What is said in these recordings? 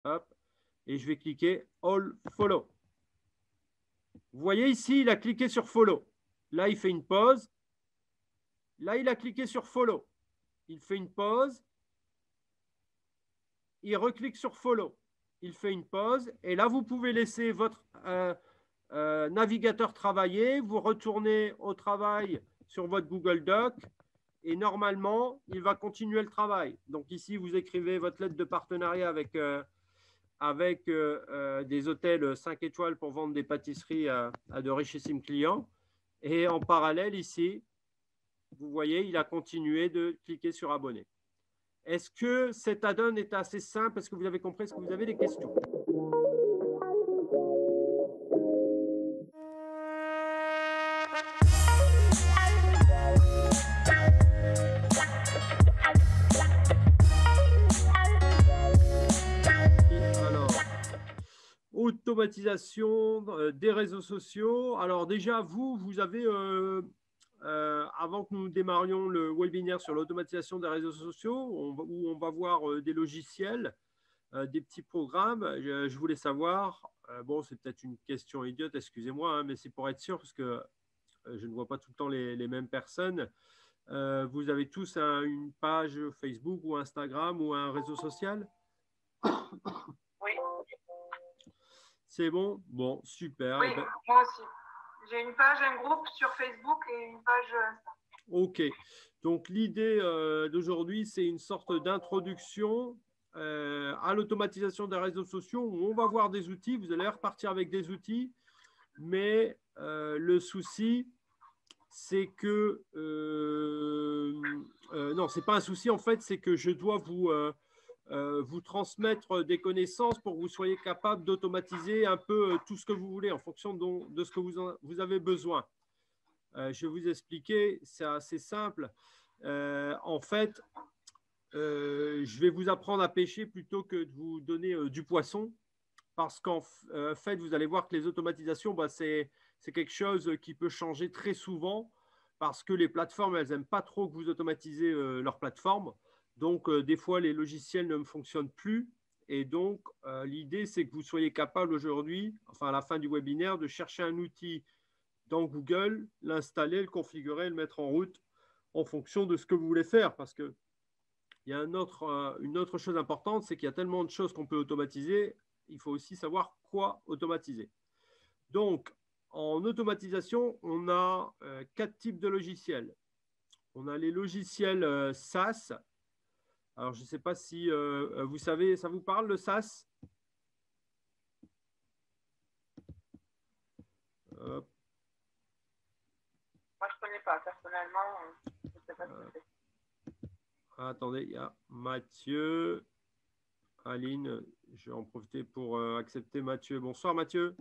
Hop, et je vais cliquer All Follow. Vous voyez ici, il a cliqué sur Follow. Là, il fait une pause. Là, il a cliqué sur Follow. Il fait une pause. Il reclique sur Follow. Il fait une pause. Et là, vous pouvez laisser votre navigateur travailler. Vous retournez au travail sur votre Google Doc. Et normalement, il va continuer le travail. Donc ici, vous écrivez votre lettre de partenariat avec des hôtels 5 étoiles pour vendre des pâtisseries à de richissimes clients. Et en parallèle, ici, vous voyez, il a continué de cliquer sur abonner. Est-ce que cet add-on est assez simple? Est-ce que vous avez compris? Est-ce que vous avez des questions? Alors, automatisation des réseaux sociaux. Alors déjà, vous avez, avant que nous démarrions le webinaire sur l'automatisation des réseaux sociaux, où on va voir des logiciels, des petits programmes. Je voulais savoir, bon, c'est peut-être une question idiote, excusez-moi, hein, mais c'est pour être sûr, parce que je ne vois pas tout le temps les mêmes personnes. Vous avez tous une page Facebook ou Instagram ou un réseau social? Oui. C'est bon? Bon, super. Oui, ben... moi aussi. J'ai une page, un groupe sur Facebook et une page Insta. Ok. Donc, l'idée d'aujourd'hui, c'est une sorte d'introduction à l'automatisation des réseaux sociaux où on va voir des outils. Vous allez repartir avec des outils. Mais le souci, c'est que... non, ce n'est pas un souci. En fait, c'est que je dois vous transmettre des connaissances pour que vous soyez capable d'automatiser un peu tout ce que vous voulez en fonction de ce que vous avez besoin. Je vais vous expliquer, c'est assez simple. En fait, je vais vous apprendre à pêcher plutôt que de vous donner du poisson, parce qu'en fait, vous allez voir que les automatisations, bah, c'est quelque chose qui peut changer très souvent, parce que les plateformes, elles n'aiment pas trop que vous automatisez leur plateforme. Donc, des fois, les logiciels ne fonctionnent plus. Et donc, l'idée, c'est que vous soyez capable aujourd'hui, enfin à la fin du webinaire, de chercher un outil dans Google, l'installer, le configurer, le mettre en route en fonction de ce que vous voulez faire. Parce qu'il y a une autre chose importante, c'est qu'il y a tellement de choses qu'on peut automatiser, il faut aussi savoir quoi automatiser. Donc, en automatisation, on a 4 types de logiciels. On a les logiciels SaaS. Alors, je ne sais pas si vous savez, ça vous parle le SaaS? Moi, je ne connais pas. Personnellement, je ne sais pas ce que c'est. Attendez, il y a Mathieu, Aline. Je vais en profiter pour accepter Mathieu. Bonsoir Mathieu.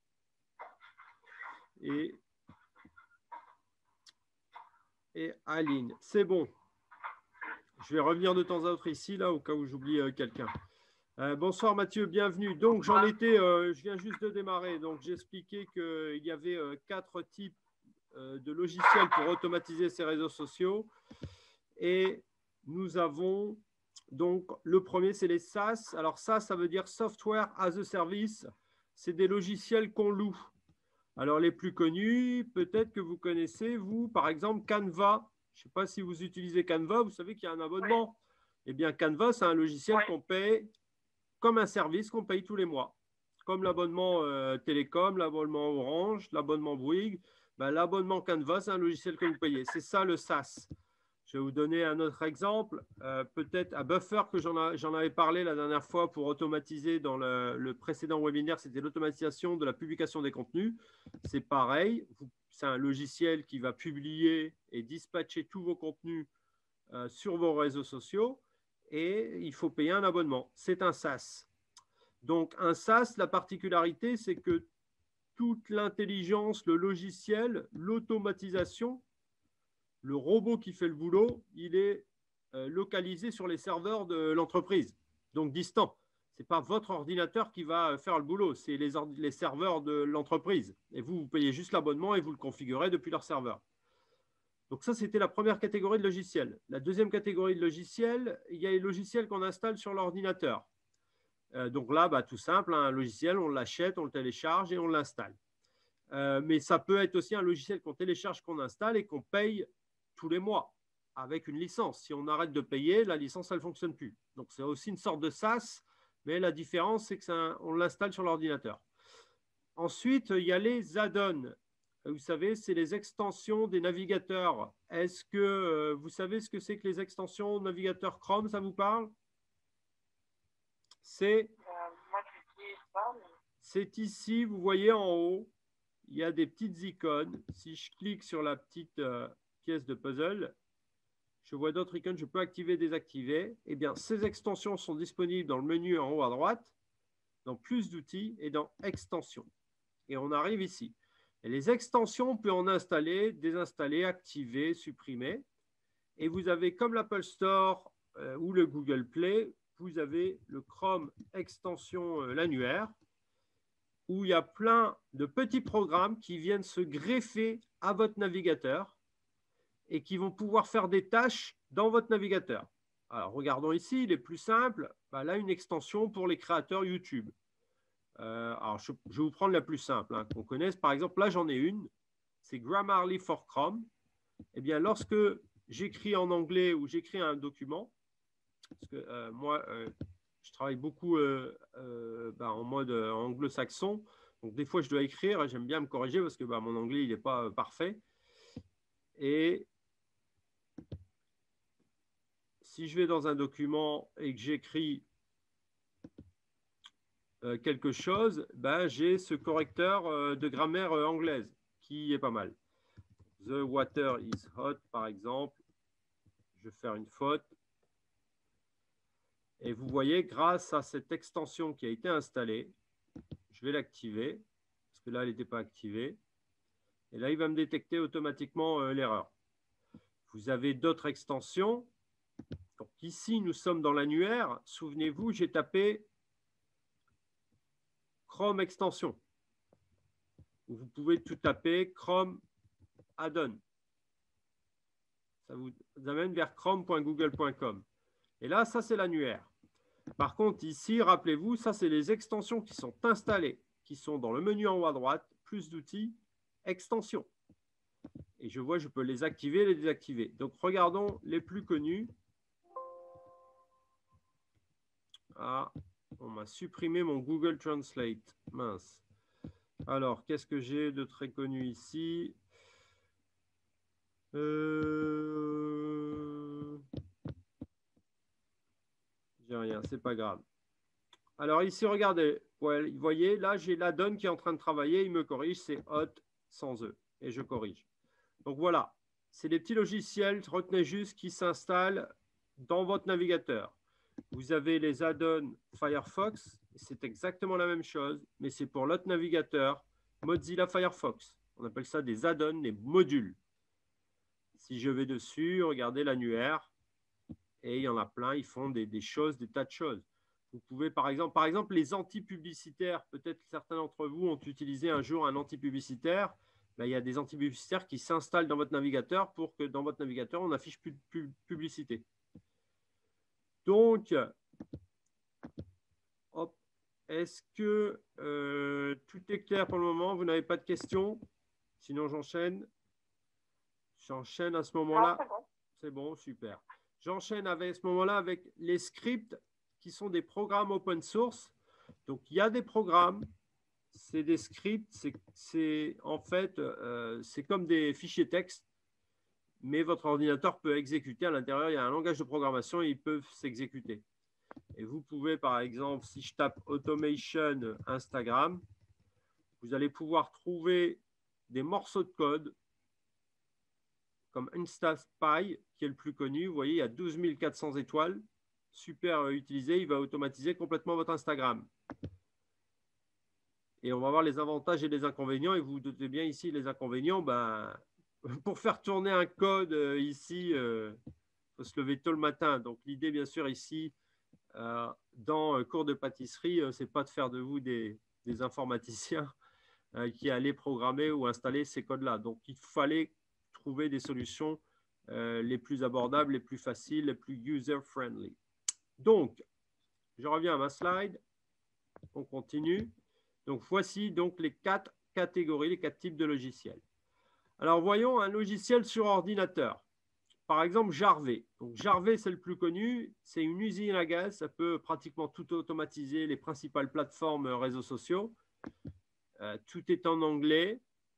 Et Aline. C'est bon. Je vais revenir de temps à autre ici, là, au cas où j'oublie quelqu'un. Bonsoir Mathieu, bienvenue. Donc, je viens juste de démarrer. Donc, j'expliquais qu'il y avait 4 types de logiciels pour automatiser ces réseaux sociaux. Et nous avons, donc, le premier, c'est les SaaS. Alors, SaaS, ça veut dire Software as a Service. C'est des logiciels qu'on loue. Alors, les plus connus, peut-être que vous connaissez, vous, par exemple, Canva. Je ne sais pas si vous utilisez Canva, vous savez qu'il y a un abonnement. Oui. Eh bien, Canva, c'est un logiciel qu'on paye comme un service qu'on paye tous les mois. Comme l'abonnement Télécom, l'abonnement Orange, l'abonnement Bouygues. Ben, l'abonnement Canva, c'est un logiciel que vous payez. C'est ça le SaaS. Je vais vous donner un autre exemple, peut-être à Buffer, que j'en avais parlé la dernière fois pour automatiser dans le précédent webinaire, c'était l'automatisation de la publication des contenus. C'est pareil, c'est un logiciel qui va publier et dispatcher tous vos contenus sur vos réseaux sociaux et il faut payer un abonnement. C'est un SaaS. Donc un SaaS, la particularité, c'est que toute l'intelligence, le logiciel, l'automatisation, le robot qui fait le boulot, il est localisé sur les serveurs de l'entreprise, donc distant. Ce n'est pas votre ordinateur qui va faire le boulot, c'est les serveurs de l'entreprise. Et vous payez juste l'abonnement et vous le configurez depuis leur serveur. Donc ça, c'était la première catégorie de logiciels. La deuxième catégorie de logiciels, il y a les logiciels qu'on installe sur l'ordinateur. Donc là, bah, tout simple, un logiciel, on l'achète, on le télécharge et on l'installe. Mais ça peut être aussi un logiciel qu'on télécharge, qu'on installe et qu'on paye tous les mois avec une licence. Si on arrête de payer, la licence, elle ne fonctionne plus. Donc, c'est aussi une sorte de SaaS, mais la différence, c'est qu'on l'installe sur l'ordinateur. Ensuite, il y a les add-ons. Vous savez, c'est les extensions des navigateurs. Est-ce que vous savez ce que c'est que les extensions navigateur Chrome, ça vous parle? C'est ici, vous voyez en haut, il y a des petites icônes. Si je clique sur la petite pièce de puzzle, je vois d'autres icônes, je peux activer, désactiver. Eh bien, ces extensions sont disponibles dans le menu en haut à droite, dans plus d'outils et dans extensions. Et on arrive ici. Et les extensions, on peut en installer, désinstaller, activer, supprimer. Et vous avez, comme l'Apple Store ou le Google Play, vous avez le Chrome extension l'annuaire, où il y a plein de petits programmes qui viennent se greffer à votre navigateur et qui vont pouvoir faire des tâches dans votre navigateur. Alors, regardons ici, les plus simples. Bah, là, une extension pour les créateurs YouTube. Alors, je vais vous prendre la plus simple hein, qu'on connaisse. Par exemple, là, j'en ai une. C'est Grammarly for Chrome. Eh bien, lorsque j'écris en anglais ou j'écris un document, parce que moi, je travaille beaucoup en mode anglo-saxon. Donc, des fois, je dois écrire et j'aime bien me corriger parce que mon anglais, il n'est pas parfait. Et si je vais dans un document et que j'écris quelque chose, j'ai ce correcteur de grammaire anglaise qui est pas mal. The water is hot, par exemple. Je vais faire une faute. Et vous voyez, grâce à cette extension qui a été installée, je vais l'activer, parce que là, elle n'était pas activée. Et là, il va me détecter automatiquement l'erreur. Vous avez d'autres extensions. Donc ici, nous sommes dans l'annuaire. Souvenez-vous, j'ai tapé Chrome extension. Vous pouvez tout taper Chrome add-on. Ça vous amène vers chrome.google.com. Et là, ça, c'est l'annuaire. Par contre, ici, rappelez-vous, ça, c'est les extensions qui sont installées, qui sont dans le menu en haut à droite, plus d'outils, extensions. Et je vois, je peux les activer, les désactiver. Donc, regardons les plus connus. Ah, on m'a supprimé mon Google Translate. Mince. Alors, qu'est-ce que j'ai de très connu ici? J'ai rien, c'est pas grave. Alors ici, regardez, ouais, vous voyez, là, j'ai l'add-on qui est en train de travailler, il me corrige, c'est hot sans E, et je corrige. Donc voilà, c'est des petits logiciels, retenez juste, qui s'installent dans votre navigateur. Vous avez les add-ons Firefox, c'est exactement la même chose, mais c'est pour l'autre navigateur, Mozilla Firefox. On appelle ça des add-ons, des modules. Si je vais dessus, regardez l'annuaire, et il y en a plein, ils font des choses, des tas de choses. Vous pouvez, par exemple, les anti-publicitaires, peut-être certains d'entre vous ont utilisé un jour un anti-publicitaire. Là, il y a des anti-publicitaires qui s'installent dans votre navigateur pour que dans votre navigateur, on n'affiche plus de publicité. Donc, est-ce que tout est clair pour le moment? Vous n'avez pas de questions? Sinon, j'enchaîne. J'enchaîne à ce moment-là. C'est bon, super. J'enchaîne à ce moment-là avec les scripts qui sont des programmes open source. Donc, il y a des programmes, c'est des scripts, c'est en fait, c'est comme des fichiers texte, mais votre ordinateur peut exécuter à l'intérieur. Il y a un langage de programmation et ils peuvent s'exécuter. Et vous pouvez, par exemple, si je tape Automation Instagram, vous allez pouvoir trouver des morceaux de code comme InstaSpy, qui est le plus connu. Vous voyez, il y a 12 400 étoiles. Super utilisé. Il va automatiser complètement votre Instagram. Et on va voir les avantages et les inconvénients. Et vous vous doutez bien ici, les inconvénients, pour faire tourner un code ici, il faut se lever tôt le matin. Donc, l'idée, bien sûr, ici, dans cours de pâtisserie, ce n'est pas de faire de vous des informaticiens qui allaient programmer ou installer ces codes-là. Donc, il fallait trouver des solutions les plus abordables, les plus faciles, les plus user-friendly. Donc, je reviens à ma slide. On continue. Donc, voici donc les 4 catégories, les 4 types de logiciels. Alors, voyons un logiciel sur ordinateur. Par exemple, Jarvet. Donc, Jarvet, c'est le plus connu. C'est une usine à gaz. Ça peut pratiquement tout automatiser, les principales plateformes réseaux sociaux. Tout est en anglais.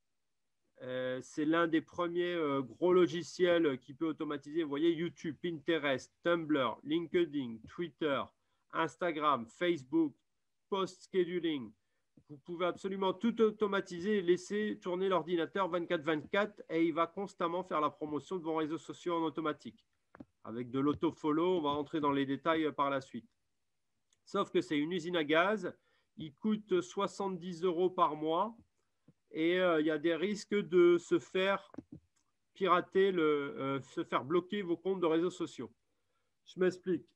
C'est l'un des premiers gros logiciels qui peut automatiser. Vous voyez, YouTube, Pinterest, Tumblr, LinkedIn, Twitter, Instagram, Facebook, post scheduling. Vous pouvez absolument tout automatiser et laisser tourner l'ordinateur 24/24 et il va constamment faire la promotion de vos réseaux sociaux en automatique. Avec de l'autofollow, on va rentrer dans les détails par la suite. Sauf que c'est une usine à gaz. Il coûte 70 € par mois et il y a des risques de se faire pirater, se faire bloquer vos comptes de réseaux sociaux. Je m'explique.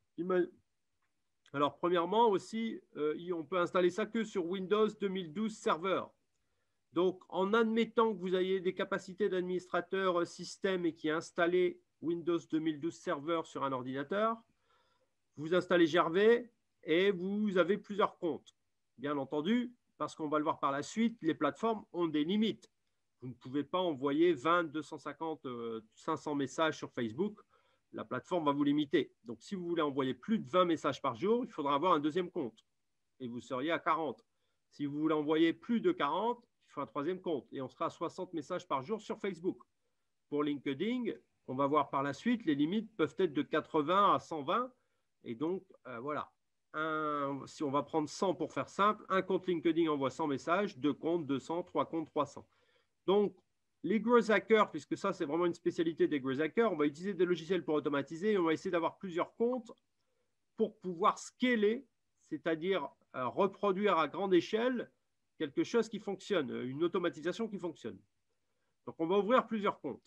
Alors, premièrement aussi, on peut installer ça que sur Windows 2012 Server. Donc, en admettant que vous ayez des capacités d'administrateur système et qui ait installé Windows 2012 Server sur un ordinateur, vous installez Jarvet et vous avez plusieurs comptes. Bien entendu, parce qu'on va le voir par la suite, les plateformes ont des limites. Vous ne pouvez pas envoyer 20, 250, 500 messages sur Facebook. La plateforme va vous limiter. Donc, si vous voulez envoyer plus de 20 messages par jour, il faudra avoir un deuxième compte et vous seriez à 40. Si vous voulez envoyer plus de 40, il faut un troisième compte et on sera à 60 messages par jour sur Facebook. Pour LinkedIn, on va voir par la suite, les limites peuvent être de 80 à 120 et donc, voilà. Si on va prendre 100 pour faire simple, un compte LinkedIn envoie 100 messages, 2 comptes 200, 3 comptes 300. Donc, les growth hackers, puisque ça, c'est vraiment une spécialité des growth hackers, on va utiliser des logiciels pour automatiser et on va essayer d'avoir plusieurs comptes pour pouvoir scaler, c'est-à-dire reproduire à grande échelle quelque chose qui fonctionne, une automatisation qui fonctionne. Donc, on va ouvrir plusieurs comptes.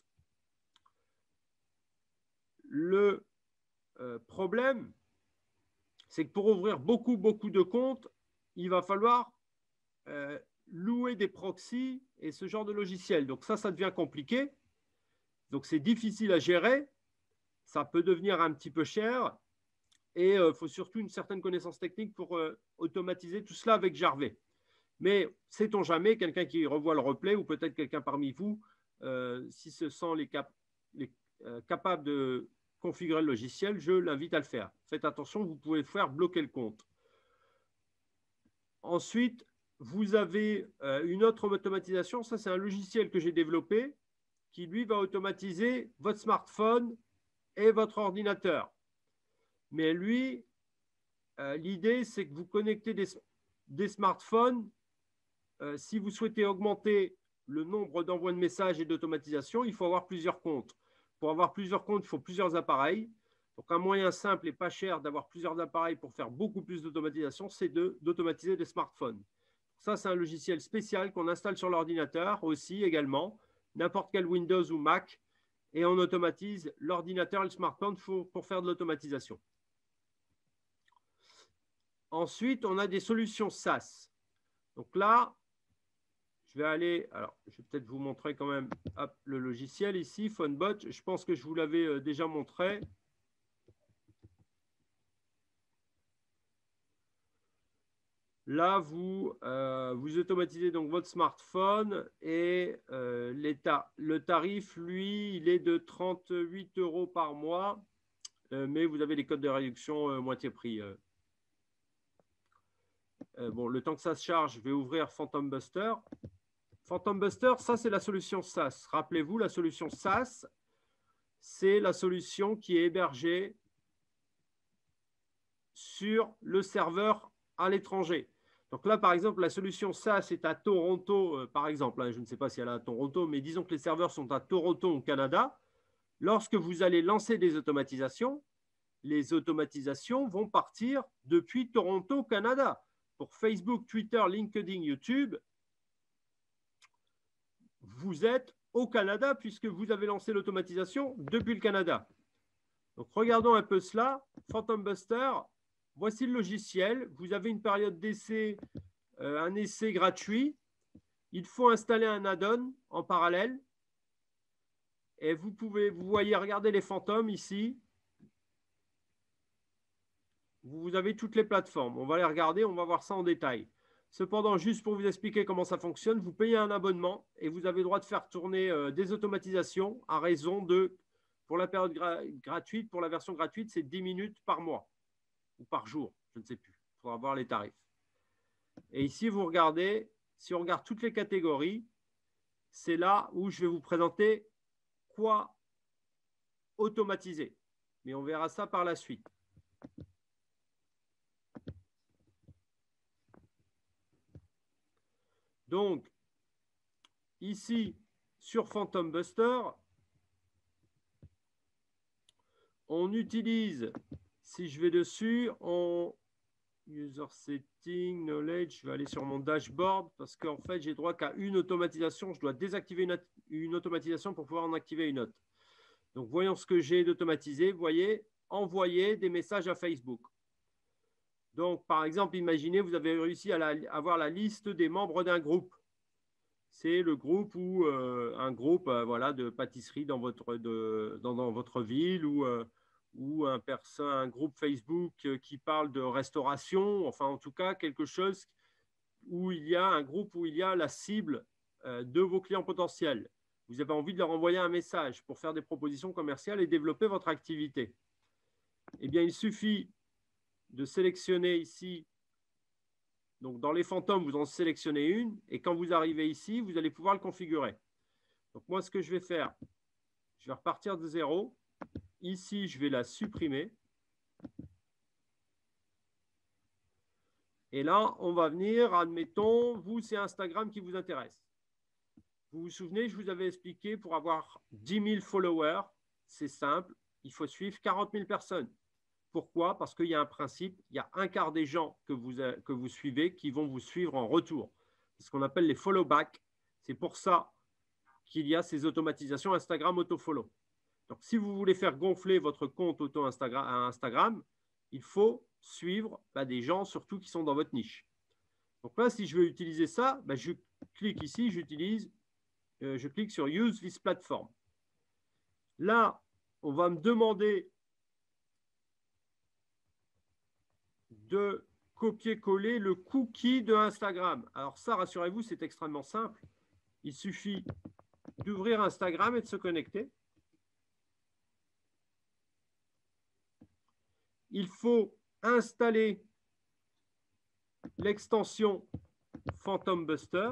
Le problème, c'est que pour ouvrir beaucoup de comptes, il va falloir louer des proxys et ce genre de logiciel. Donc ça devient compliqué. Donc c'est difficile à gérer. Ça peut devenir un petit peu cher. Et il faut surtout une certaine connaissance technique pour automatiser tout cela avec Jarvet. Mais sait-on jamais, quelqu'un qui revoit le replay ou peut-être quelqu'un parmi vous, si se sent capable de configurer le logiciel, je l'invite à le faire. Faites attention, vous pouvez faire bloquer le compte. Ensuite, vous avez une autre automatisation. Ça, c'est un logiciel que j'ai développé qui, lui, va automatiser votre smartphone et votre ordinateur. Mais lui, l'idée, c'est que vous connectez des smartphones. Si vous souhaitez augmenter le nombre d'envois de messages et d'automatisation, il faut avoir plusieurs comptes. Pour avoir plusieurs comptes, il faut plusieurs appareils. Donc, un moyen simple et pas cher d'avoir plusieurs appareils pour faire beaucoup plus d'automatisation, c'est d'automatiser des smartphones. Ça, c'est un logiciel spécial qu'on installe sur l'ordinateur aussi également, n'importe quel Windows ou Mac, et on automatise l'ordinateur et le smartphone pour faire de l'automatisation. Ensuite, on a des solutions SaaS. Donc là, je vais aller, alors je vais peut-être vous montrer quand même le logiciel ici, PhoneBot. Je pense que je vous l'avais déjà montré. Là, vous automatisez donc votre smartphone et le tarif, lui, il est de 38 € par mois, mais vous avez les codes de réduction moitié prix. Bon, le temps que ça se charge, je vais ouvrir Phantom Buster. Phantom Buster, ça, c'est la solution SaaS. Rappelez-vous, la solution SaaS, c'est la solution qui est hébergée sur le serveur à l'étranger. Donc là, par exemple, la solution SaaS est à Toronto, par exemple. Je ne sais pas si elle est à Toronto, mais disons que les serveurs sont à Toronto, au Canada. Lorsque vous allez lancer des automatisations, les automatisations vont partir depuis Toronto, Canada. Pour Facebook, Twitter, LinkedIn, YouTube, vous êtes au Canada puisque vous avez lancé l'automatisation depuis le Canada. Donc, regardons un peu cela. Phantom Buster, voici le logiciel. Vous avez une période d'essai, un essai gratuit. Il faut installer un add-on en parallèle. Et vous voyez, regardez les fantômes ici. vous avez toutes les plateformes. On va les regarder, on va voir ça en détail. Cependant, juste pour vous expliquer comment ça fonctionne, vous payez un abonnement et vous avez le droit de faire tourner des automatisations à raison de, pour la période gratuite, pour la version gratuite, c'est 10 minutes par mois ou par jour, je ne sais plus. Il faudra voir les tarifs. Et ici, vous regardez, si on regarde toutes les catégories, c'est là où je vais vous présenter quoi automatiser. Mais on verra ça par la suite. Donc, ici, sur Phantom Buster, on utilise, si je vais dessus, en User Setting, Knowledge, je vais aller sur mon dashboard parce qu'en fait, j'ai droit qu'à une automatisation. Je dois désactiver une automatisation pour pouvoir en activer une autre. Donc, voyons ce que j'ai d'automatisé. Vous voyez, envoyer des messages à Facebook. Donc, par exemple, imaginez, vous avez réussi à avoir la liste des membres d'un groupe. C'est le groupe ou un groupe voilà, de pâtisserie dans votre ville ou un groupe Facebook qui parle de restauration, enfin en tout cas quelque chose où il y a un groupe où il y a la cible de vos clients potentiels. Vous avez envie de leur envoyer un message pour faire des propositions commerciales et développer votre activité. Eh bien, il suffit de sélectionner ici. Donc, dans les fantômes, vous en sélectionnez une et quand vous arrivez ici, vous allez pouvoir le configurer. Donc, moi, ce que je vais faire, je vais repartir de zéro. Ici, je vais la supprimer. Et là, on va venir, admettons, vous, c'est Instagram qui vous intéresse. Vous vous souvenez, je vous avais expliqué, pour avoir 10 000 followers, c'est simple, il faut suivre 40 000 personnes. Pourquoi? Parce qu'il y a un principe, il y a un quart des gens que vous suivez qui vont vous suivre en retour. C'est ce qu'on appelle les follow back. C'est pour ça qu'il y a ces automatisations Instagram autofollow. Donc, si vous voulez faire gonfler votre compte Instagram, il faut suivre des gens surtout qui sont dans votre niche. Donc là, si je veux utiliser ça, je clique ici, je clique sur Use this platform. Là, on va me demander de copier-coller le cookie de Instagram. Alors ça, rassurez-vous, c'est extrêmement simple. Il suffit d'ouvrir Instagram et de se connecter. Il faut installer l'extension Phantom Buster.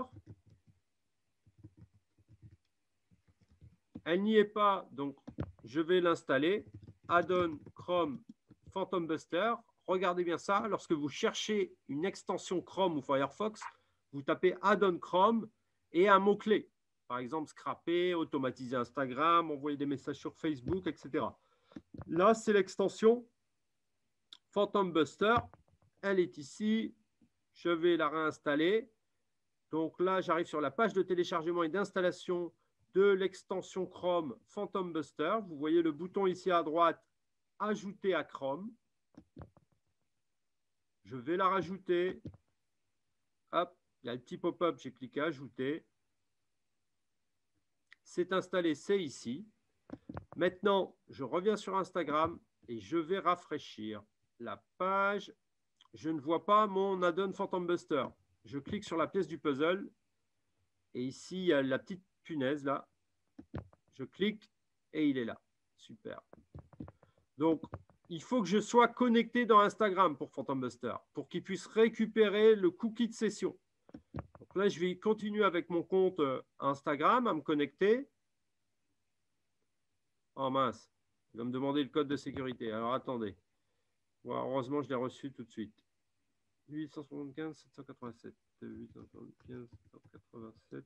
Elle n'y est pas, donc je vais l'installer. Add-on Chrome Phantom Buster. Regardez bien ça. Lorsque vous cherchez une extension Chrome ou Firefox, vous tapez Add-on Chrome et un mot-clé. Par exemple, scraper, automatiser Instagram, envoyer des messages sur Facebook, etc. Là, c'est l'extension Phantom Buster. Elle est ici. Je vais la réinstaller. Donc là, j'arrive sur la page de téléchargement et d'installation de l'extension Chrome Phantom Buster. Vous voyez le bouton ici à droite, ajouter à Chrome. Je vais la rajouter. Hop, il y a le petit pop-up, j'ai cliqué ajouter. C'est installé, c'est ici. Maintenant, je reviens sur Instagram et je vais rafraîchir la page. Je ne vois pas mon add-on Phantom Buster. Je clique sur la pièce du puzzle et ici, il y a la petite punaise là. Je clique et il est là. Super. Donc, il faut que je sois connecté dans Instagram pour Phantom Buster, pour qu'il puisse récupérer le cookie de session. Donc là, je vais continuer avec mon compte Instagram à me connecter. Oh mince, il va me demander le code de sécurité. Alors attendez. Bon, heureusement, je l'ai reçu tout de suite. 875 787. 875 787.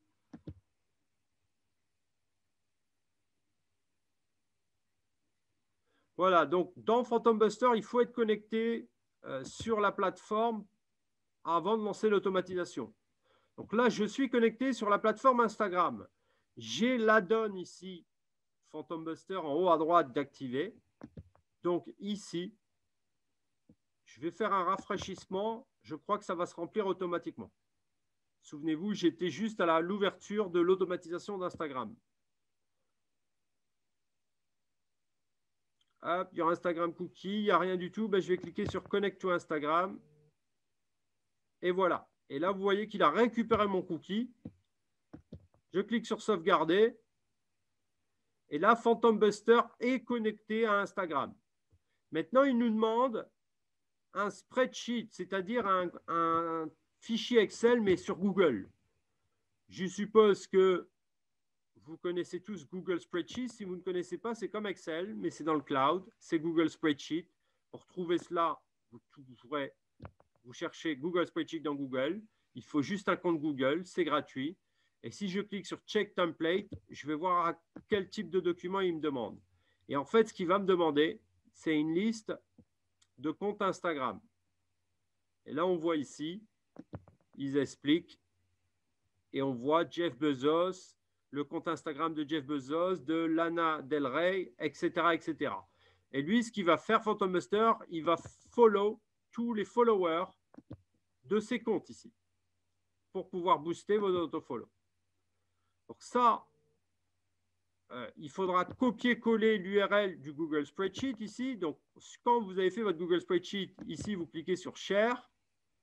Voilà, donc dans Phantom Buster, il faut être connecté sur la plateforme avant de lancer l'automatisation. Donc là, je suis connecté sur la plateforme Instagram. J'ai l'add-on ici, Phantom Buster, en haut à droite d'activer. Donc ici, je vais faire un rafraîchissement. Je crois que ça va se remplir automatiquement. Souvenez-vous, j'étais juste à l'ouverture de l'automatisation d'Instagram. Hop, il y aura Instagram Cookie, il n'y a rien du tout. Ben, je vais cliquer sur Connect to Instagram. Et voilà. Et là, vous voyez qu'il a récupéré mon cookie. Je clique sur Sauvegarder. Et là, Phantom Buster est connecté à Instagram. Maintenant, il nous demande un spreadsheet, c'est-à-dire un fichier Excel, mais sur Google. Je suppose que vous connaissez tous Google Spreadsheet. Si vous ne connaissez pas, c'est comme Excel, mais c'est dans le cloud. C'est Google Spreadsheet. Pour trouver cela, vous cherchez Google Spreadsheet dans Google. Il faut juste un compte Google, c'est gratuit. Et si je clique sur Check Template, je vais voir à quel type de document il me demande. Et en fait, ce qu'il va me demander, c'est une liste de comptes Instagram. Et là, on voit ici, ils expliquent. Et on voit Jeff Bezos, le compte Instagram de Jeff Bezos, de Lana Del Rey, etc., etc. Et lui, ce qu'il va faire, Phantom Buster, il va follow tous les followers de ses comptes ici pour pouvoir booster vos autofollow. Donc ça, il faudra copier-coller l'URL du Google Spreadsheet ici. Donc, quand vous avez fait votre Google Spreadsheet, ici, vous cliquez sur Share.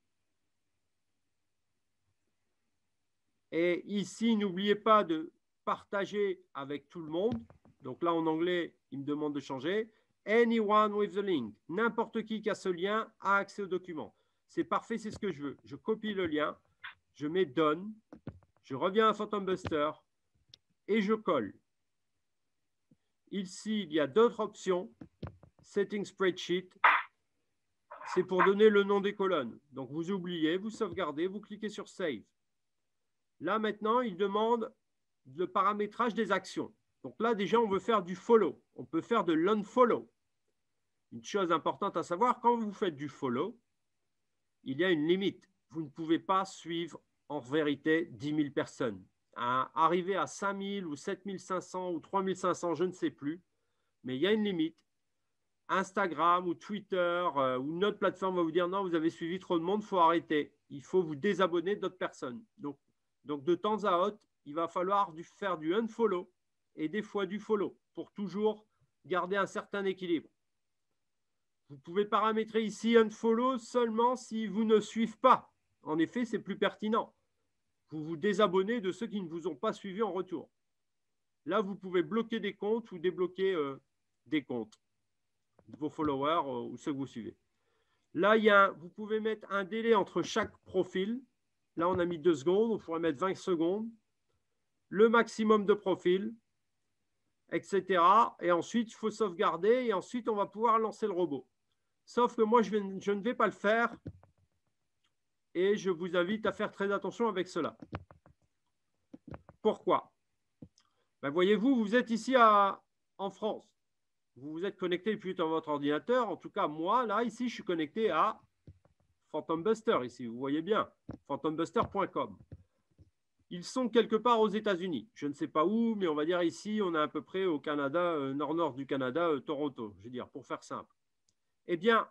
Et ici, n'oubliez pas de partager avec tout le monde. Donc là, en anglais, il me demande de changer. Anyone with the link. N'importe qui a ce lien a accès au document. C'est parfait, c'est ce que je veux. Je copie le lien, je mets Done, je reviens à Phantom Buster et je colle. Ici, il y a d'autres options. Setting Spreadsheet. C'est pour donner le nom des colonnes. Donc, vous oubliez, vous sauvegardez, vous cliquez sur Save. Là, maintenant, il demande le paramétrage des actions. Donc là, déjà, on veut faire du follow. On peut faire de l'unfollow. Une chose importante à savoir, quand vous faites du follow, il y a une limite. Vous ne pouvez pas suivre en vérité 10 000 personnes. Arriver à 5 000 ou 7 500 ou 3 500, je ne sais plus, mais il y a une limite. Instagram ou Twitter ou une autre plateforme va vous dire non, vous avez suivi trop de monde, il faut arrêter. Il faut vous désabonner d'autres personnes. Donc, de temps à autre, il va falloir faire du unfollow et des fois du follow pour toujours garder un certain équilibre. Vous pouvez paramétrer ici unfollow seulement si vous ne suivez pas. En effet, c'est plus pertinent. Vous vous désabonnez de ceux qui ne vous ont pas suivi en retour. Là, vous pouvez bloquer des comptes ou débloquer des comptes de vos followers ou ceux que vous suivez. Là, vous pouvez mettre un délai entre chaque profil. Là, on a mis 2 secondes. On pourrait mettre 20 secondes. Le maximum de profils, etc. Et ensuite, il faut sauvegarder. Et ensuite, on va pouvoir lancer le robot. Sauf que moi, je ne vais pas le faire. Et je vous invite à faire très attention avec cela. Pourquoi? Ben, voyez-vous, vous êtes ici en France. Vous vous êtes connecté depuis dans votre ordinateur. En tout cas, moi, là, ici, je suis connecté à Phantom Buster, ici. Vous voyez bien, phantombuster.com. Ils sont quelque part aux États-Unis. Je ne sais pas où, mais on va dire ici, on est à peu près au Canada, nord-nord du Canada, Toronto, je veux dire, pour faire simple. Eh bien,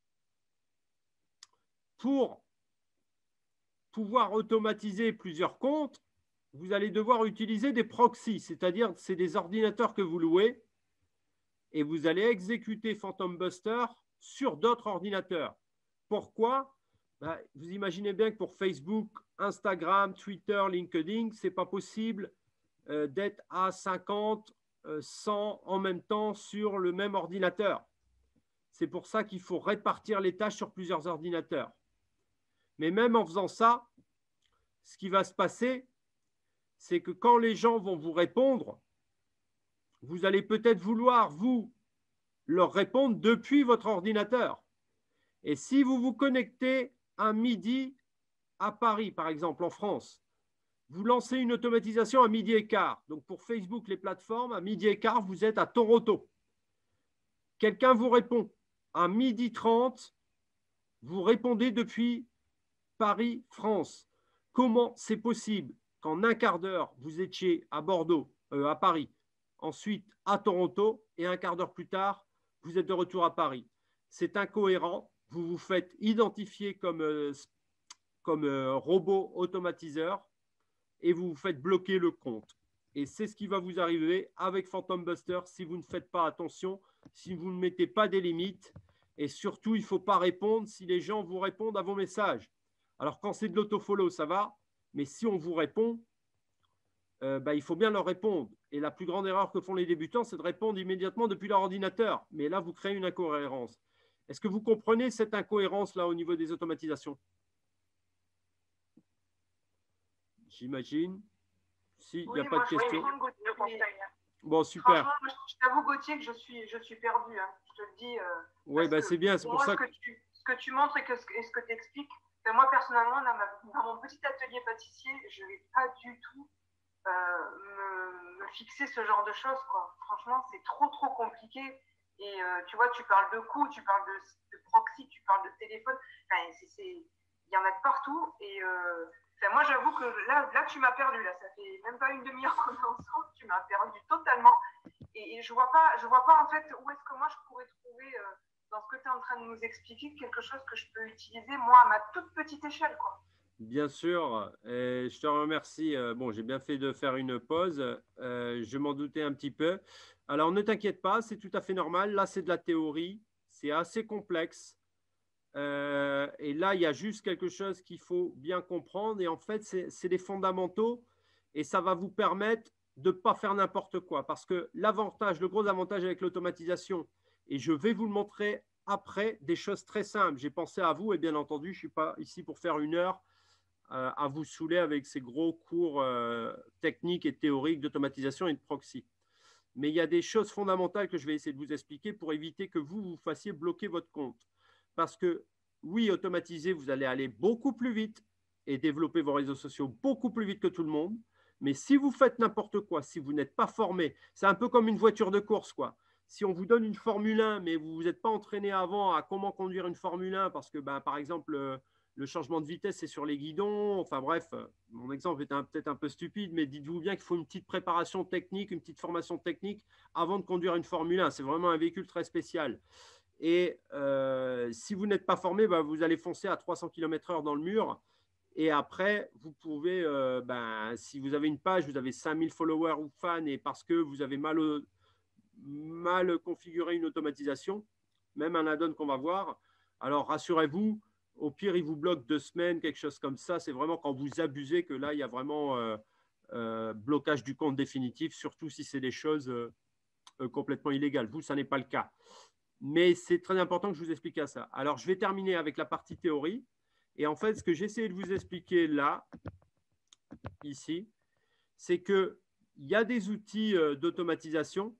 pour pouvoir automatiser plusieurs comptes, vous allez devoir utiliser des proxys, c'est-à-dire c'est des ordinateurs que vous louez et vous allez exécuter Phantom Buster sur d'autres ordinateurs. Pourquoi? Ben, vous imaginez bien que pour Facebook, Instagram, Twitter, LinkedIn, ce n'est pas possible d'être à 50, 100 en même temps sur le même ordinateur. C'est pour ça qu'il faut répartir les tâches sur plusieurs ordinateurs. Mais même en faisant ça, ce qui va se passer, c'est que quand les gens vont vous répondre, vous allez peut-être vouloir, vous, leur répondre depuis votre ordinateur. Et si vous vous connectez à midi à Paris, par exemple, en France, vous lancez une automatisation à midi et quart. Donc, pour Facebook, les plateformes, à midi et quart, vous êtes à Toronto. Quelqu'un vous répond à midi 30, vous répondez depuis Paris, France. Comment c'est possible qu'en un quart d'heure, vous étiez à Bordeaux, à Paris, ensuite à Toronto, et un quart d'heure plus tard, vous êtes de retour à Paris? C'est incohérent. Vous vous faites identifier comme robot automatiseur et vous vous faites bloquer le compte. Et c'est ce qui va vous arriver avec Phantom Buster si vous ne faites pas attention si vous ne mettez pas des limites. Et surtout, il ne faut pas répondre si les gens vous répondent à vos messages. Alors, quand c'est de l'autofollow, ça va. Mais si on vous répond, il faut bien leur répondre. Et la plus grande erreur que font les débutants, c'est de répondre immédiatement depuis leur ordinateur. Mais là, vous créez une incohérence. Est-ce que vous comprenez cette incohérence-là au niveau des automatisations? J'imagine. Si, il n'y a pas de question. Bon, super. Franchement, je t'avoue, Gauthier, que je suis perdue. Hein. Je te le dis. Oui, c'est bien. C'est pour ça que ce que tu montres et ce que tu expliques, moi, personnellement, dans mon petit atelier pâtissier, je ne vais pas du tout me fixer ce genre de choses, quoi. Franchement, c'est trop compliqué. Et tu vois, tu parles de coûts, tu parles de proxy, tu parles de téléphone. Enfin, il y en a de partout. Et moi, j'avoue que là, tu m'as perdu. Là, ça fait même pas une demi-heure qu'on est ensemble. Tu m'as perdu totalement. Et je vois pas en fait où est-ce que moi je pourrais trouver dans ce que tu es en train de nous expliquer quelque chose que je peux utiliser moi à ma toute petite échelle, quoi. Bien sûr, et je te remercie. Bon, j'ai bien fait de faire une pause. Je m'en doutais un petit peu. Alors, ne t'inquiète pas, c'est tout à fait normal. Là, c'est de la théorie. C'est assez complexe. Et là, il y a juste quelque chose qu'il faut bien comprendre. Et en fait, c'est les fondamentaux. Et ça va vous permettre de ne pas faire n'importe quoi. Parce que l'avantage, le gros avantage avec l'automatisation, et je vais vous le montrer après, des choses très simples. J'ai pensé à vous et bien entendu, je ne suis pas ici pour faire une heure à vous saouler avec ces gros cours techniques et théoriques d'automatisation et de proxy. Mais il y a des choses fondamentales que je vais essayer de vous expliquer pour éviter que vous fassiez bloquer votre compte. Parce que oui, automatiser, vous allez aller beaucoup plus vite et développer vos réseaux sociaux beaucoup plus vite que tout le monde. Mais si vous faites n'importe quoi, si vous n'êtes pas formé, c'est un peu comme une voiture de course, quoi. Si on vous donne une Formule 1, mais vous vous êtes pas entraîné avant à comment conduire une Formule 1, parce que, par exemple, le changement de vitesse, c'est sur les guidons. Enfin bref, mon exemple est peut-être un peu stupide, mais dites-vous bien qu'il faut une petite préparation technique, une petite formation technique avant de conduire une Formule 1. C'est vraiment un véhicule très spécial. Et si vous n'êtes pas formé, vous allez foncer à 300 km/h dans le mur. Et après, vous pouvez, si vous avez une page, vous avez 5000 followers ou fans, et parce que vous avez mal configuré une automatisation, même un add-on qu'on va voir, alors rassurez-vous, au pire, il vous bloque 2 semaines, quelque chose comme ça. C'est vraiment quand vous abusez que là, il y a vraiment blocage du compte définitif, surtout si c'est des choses complètement illégales. Vous, ça n'est pas le cas. Mais c'est très important que je vous explique ça. Alors, je vais terminer avec la partie théorie. Et en fait, ce que j'essaie de vous expliquer là, ici, c'est qu'il y a des outils d'automatisation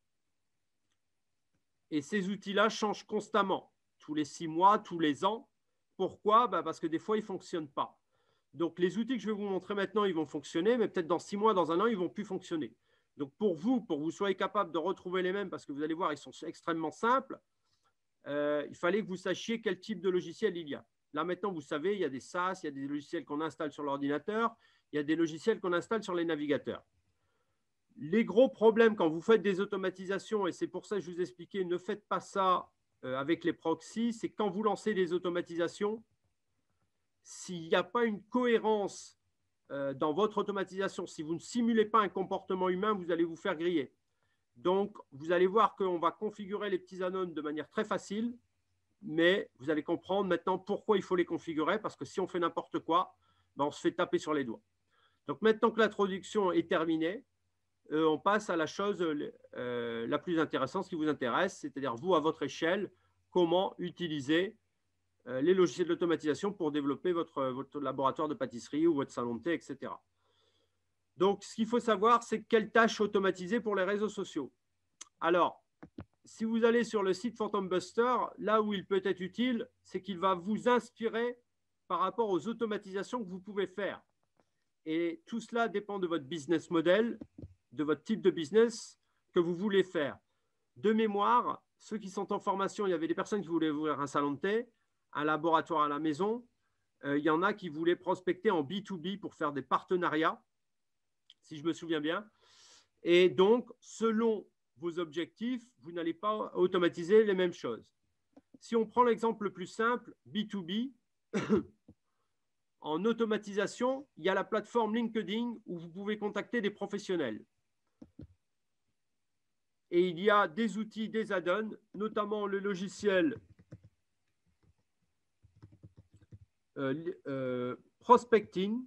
et ces outils-là changent constamment, tous les 6 mois, tous les ans. Pourquoi? Parce que des fois, ils ne fonctionnent pas. Donc, les outils que je vais vous montrer maintenant, ils vont fonctionner, mais peut-être dans 6 mois, dans un an, ils ne vont plus fonctionner. Donc, pour que vous soyez capable de retrouver les mêmes, parce que vous allez voir, ils sont extrêmement simples, il fallait que vous sachiez quel type de logiciel il y a. Là, maintenant, vous savez, il y a des SaaS, il y a des logiciels qu'on installe sur l'ordinateur, il y a des logiciels qu'on installe sur les navigateurs. Les gros problèmes quand vous faites des automatisations, et c'est pour ça que je vous expliquais, ne faites pas ça avec les proxys, c'est quand vous lancez des automatisations, s'il n'y a pas une cohérence dans votre automatisation, si vous ne simulez pas un comportement humain, vous allez vous faire griller. Donc, vous allez voir qu'on va configurer les petits add-ons de manière très facile, mais vous allez comprendre maintenant pourquoi il faut les configurer, parce que si on fait n'importe quoi, on se fait taper sur les doigts. Donc, maintenant que l'introduction est terminée, on passe à la chose la plus intéressante, ce qui vous intéresse, c'est-à-dire vous, à votre échelle, comment utiliser les logiciels d'automatisation pour développer votre laboratoire de pâtisserie ou votre salon de thé, etc. Donc, ce qu'il faut savoir, c'est quelles tâches automatiser pour les réseaux sociaux. Alors, si vous allez sur le site Phantom Buster, là où il peut être utile, c'est qu'il va vous inspirer par rapport aux automatisations que vous pouvez faire. Et tout cela dépend de votre business model, de votre type de business que vous voulez faire. De mémoire, ceux qui sont en formation, il y avait des personnes qui voulaient ouvrir un salon de thé, un laboratoire à la maison. Il y en a qui voulaient prospecter en B2B pour faire des partenariats, si je me souviens bien. Et donc, selon vos objectifs, vous n'allez pas automatiser les mêmes choses. Si on prend l'exemple le plus simple, B2B, en automatisation, il y a la plateforme LinkedIn où vous pouvez contacter des professionnels. et il y a des outils, des add-ons, notamment le logiciel Prospecting,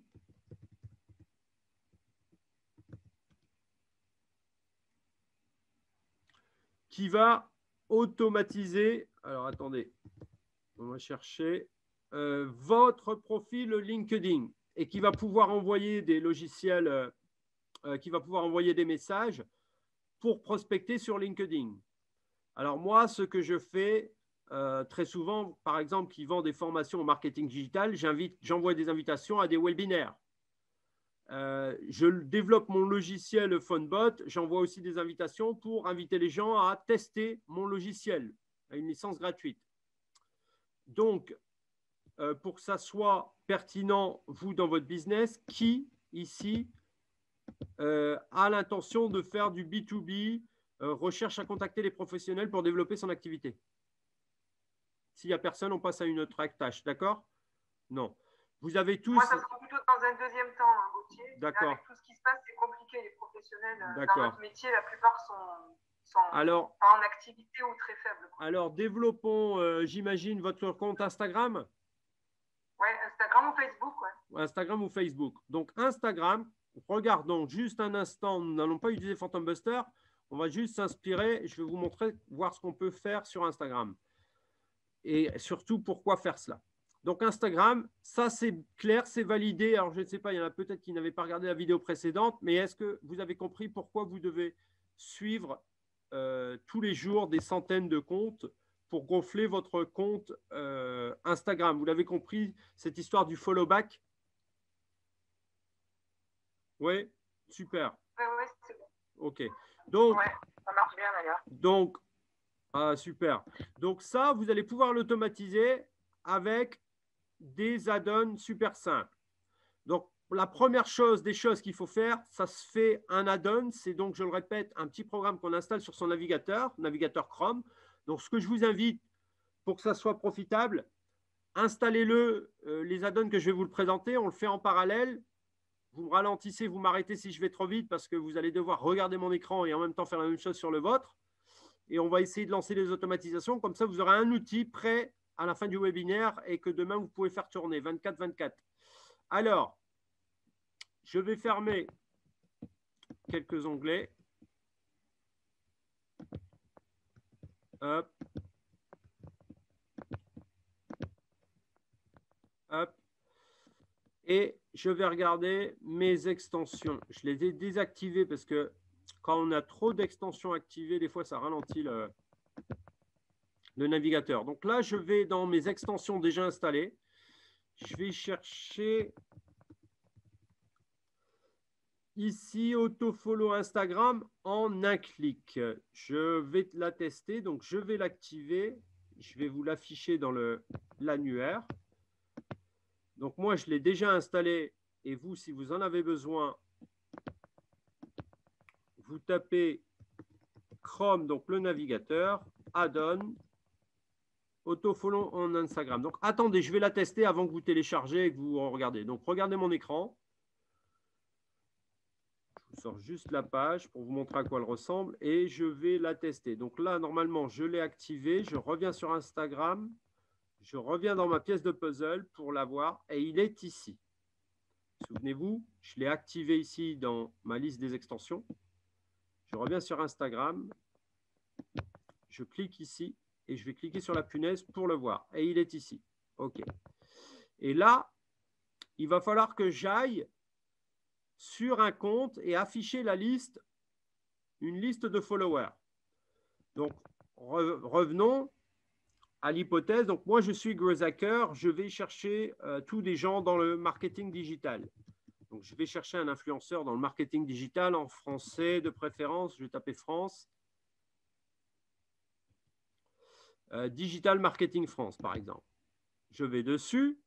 qui va automatiser, alors attendez, on va chercher, votre profil LinkedIn et qui va pouvoir envoyer des logiciels, qui va pouvoir envoyer des messages pour prospecter sur LinkedIn. Alors moi, ce que je fais très souvent, par exemple, qui vend des formations au marketing digital, j'envoie des invitations à des webinaires. Je développe mon logiciel PhoneBot, j'envoie aussi des invitations pour inviter les gens à tester mon logiciel à une licence gratuite. Donc, pour que ça soit pertinent, vous, dans votre business, qui, ici, a l'intention de faire du B2B, recherche à contacter les professionnels pour développer son activité? S'il n'y a personne, on passe à une autre tâche, d'accord? Non. Vous avez tous… Moi, ça sera plutôt dans un deuxième temps, hein, Gauthier. D'accord. Avec tout ce qui se passe, c'est compliqué. Les professionnels dans notre métier, la plupart sont alors, pas en activité ou très faibles. Alors, développons, j'imagine, votre compte Instagram. Oui, Instagram ou Facebook. Ouais. Instagram ou Facebook. Donc, Instagram, regardons juste un instant. Nous n'allons pas utiliser Phantom Buster. On va juste s'inspirer. Je vais vous montrer, voir ce qu'on peut faire sur Instagram. Et surtout, pourquoi faire cela. Donc, Instagram, ça, c'est clair, c'est validé. Alors, je ne sais pas, il y en a peut-être qui n'avaient pas regardé la vidéo précédente, mais est-ce que vous avez compris pourquoi vous devez suivre tous les jours des centaines de comptes pour gonfler votre compte Instagram? Vous l'avez compris, cette histoire du follow back? Oui, super. Oui, c'est bon. OK. Donc, ouais, ça marche bien d'ailleurs. Donc, super. Donc ça, vous allez pouvoir l'automatiser avec des add-ons super simples. Donc, la première chose des choses qu'il faut faire, ça se fait un add-on. C'est donc, je le répète, un petit programme qu'on installe sur son navigateur Chrome. Donc, ce que je vous invite pour que ça soit profitable, installez-le, les add-ons que je vais vous le présenter, on le fait en parallèle. Vous me ralentissez, vous m'arrêtez si je vais trop vite parce que vous allez devoir regarder mon écran et en même temps faire la même chose sur le vôtre. Et on va essayer de lancer les automatisations. Comme ça, vous aurez un outil prêt à la fin du webinaire et que demain, vous pouvez faire tourner 24/24. Alors, je vais fermer quelques onglets. Hop. Hop. Et je vais regarder mes extensions. Je les ai désactivées parce que quand on a trop d'extensions activées, des fois, ça ralentit le navigateur. Donc là, je vais dans mes extensions déjà installées. Je vais chercher ici Autofollow Instagram en un clic. Je vais la tester, donc je vais l'activer. Je vais vous l'afficher dans l'annuaire. Donc moi, je l'ai déjà installé et vous, si vous en avez besoin, vous tapez Chrome, donc le navigateur, add-on, Autofollow en Instagram. Donc attendez, je vais la tester avant que vous téléchargez et que vous regardez. Donc regardez mon écran. Je vous sors juste la page pour vous montrer à quoi elle ressemble et je vais la tester. Donc là, normalement, je l'ai activé. Je reviens sur Instagram. Je reviens dans ma pièce de puzzle pour la voir et il est ici. Souvenez-vous, je l'ai activé ici dans ma liste des extensions. Je reviens sur Instagram. Je clique ici et je vais cliquer sur la punaise pour le voir. Et il est ici. OK. Et là, il va falloir que j'aille sur un compte et afficher la liste, une liste de followers. Donc, revenons à l'hypothèse. Donc, moi, je suis Growth Hacker. Je vais chercher tous des gens dans le marketing digital. Donc, je vais chercher un influenceur dans le marketing digital en français de préférence. Je vais taper France. Digital Marketing France, par exemple. Je vais dessus.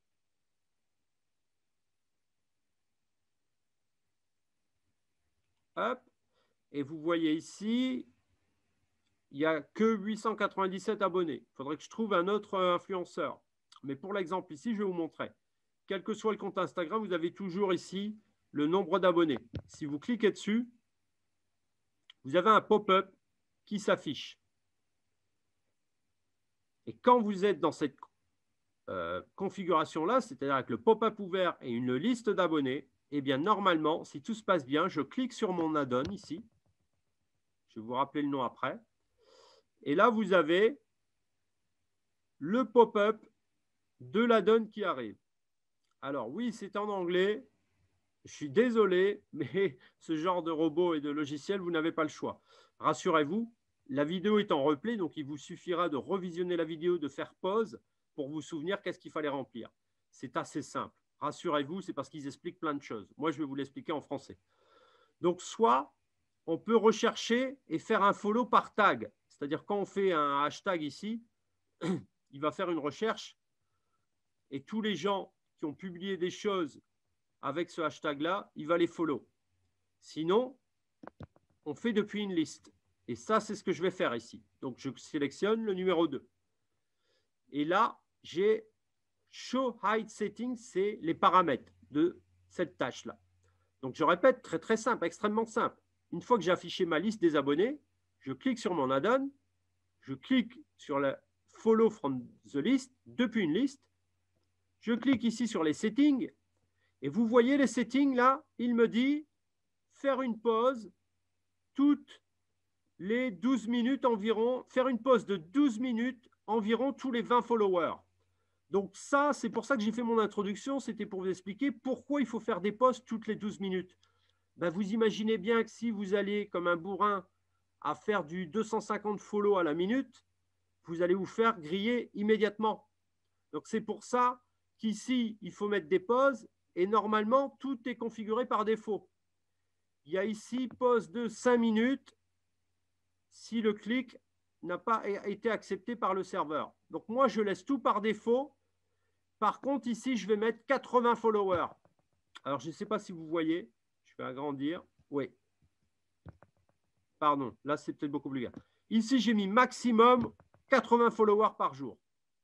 Hop. Et vous voyez ici, il n'y a que 897 abonnés. Il faudrait que je trouve un autre influenceur. Mais pour l'exemple ici, je vais vous montrer. Quel que soit le compte Instagram, vous avez toujours ici le nombre d'abonnés. Si vous cliquez dessus, vous avez un pop-up qui s'affiche. Et quand vous êtes dans cette configuration-là, c'est-à-dire avec le pop-up ouvert et une liste d'abonnés, eh bien, normalement, si tout se passe bien, je clique sur mon add-on ici. Je vais vous rappeler le nom après. Et là, vous avez le pop-up de l'add-on qui arrive. Alors, oui, c'est en anglais. Je suis désolé, mais ce genre de robot et de logiciel, vous n'avez pas le choix. Rassurez-vous, la vidéo est en replay, donc il vous suffira de revisionner la vidéo, de faire pause pour vous souvenir qu'est-ce qu'il fallait remplir. C'est assez simple. Rassurez-vous, c'est parce qu'ils expliquent plein de choses. Moi, je vais vous l'expliquer en français. Donc, soit on peut rechercher et faire un follow par tag. C'est-à-dire quand on fait un hashtag ici, il va faire une recherche et tous les gens qui ont publié des choses avec ce hashtag-là, il va les follow. Sinon, on fait depuis une liste. Et ça, c'est ce que je vais faire ici. Donc, je sélectionne le numéro 2. Et là, j'ai Show Hide Settings, c'est les paramètres de cette tâche-là. Donc, je répète, très, très simple, extrêmement simple. Une fois que j'ai affiché ma liste des abonnés, je clique sur mon add-on, je clique sur la Follow from the list, depuis une liste. Je clique ici sur les settings. Et vous voyez les settings là, il me dit faire une pause toutes les 12 minutes environ, faire une pause de 12 minutes environ tous les 20 followers. Donc ça, c'est pour ça que j'ai fait mon introduction, c'était pour vous expliquer pourquoi il faut faire des posts toutes les 12 minutes. Ben, vous imaginez bien que si vous allez comme un bourrin à faire du 250 follow à la minute, vous allez vous faire griller immédiatement. Donc c'est pour ça qu'ici, il faut mettre des pauses et normalement, tout est configuré par défaut. Il y a ici pause de 5 minutes si le clic n'a pas été accepté par le serveur. Donc moi, je laisse tout par défaut. Par contre, ici, je vais mettre 80 followers. Alors, je ne sais pas si vous voyez. Je vais agrandir. Oui. Pardon, là, c'est peut-être beaucoup plus grave. Ici, j'ai mis maximum 80 followers par jour.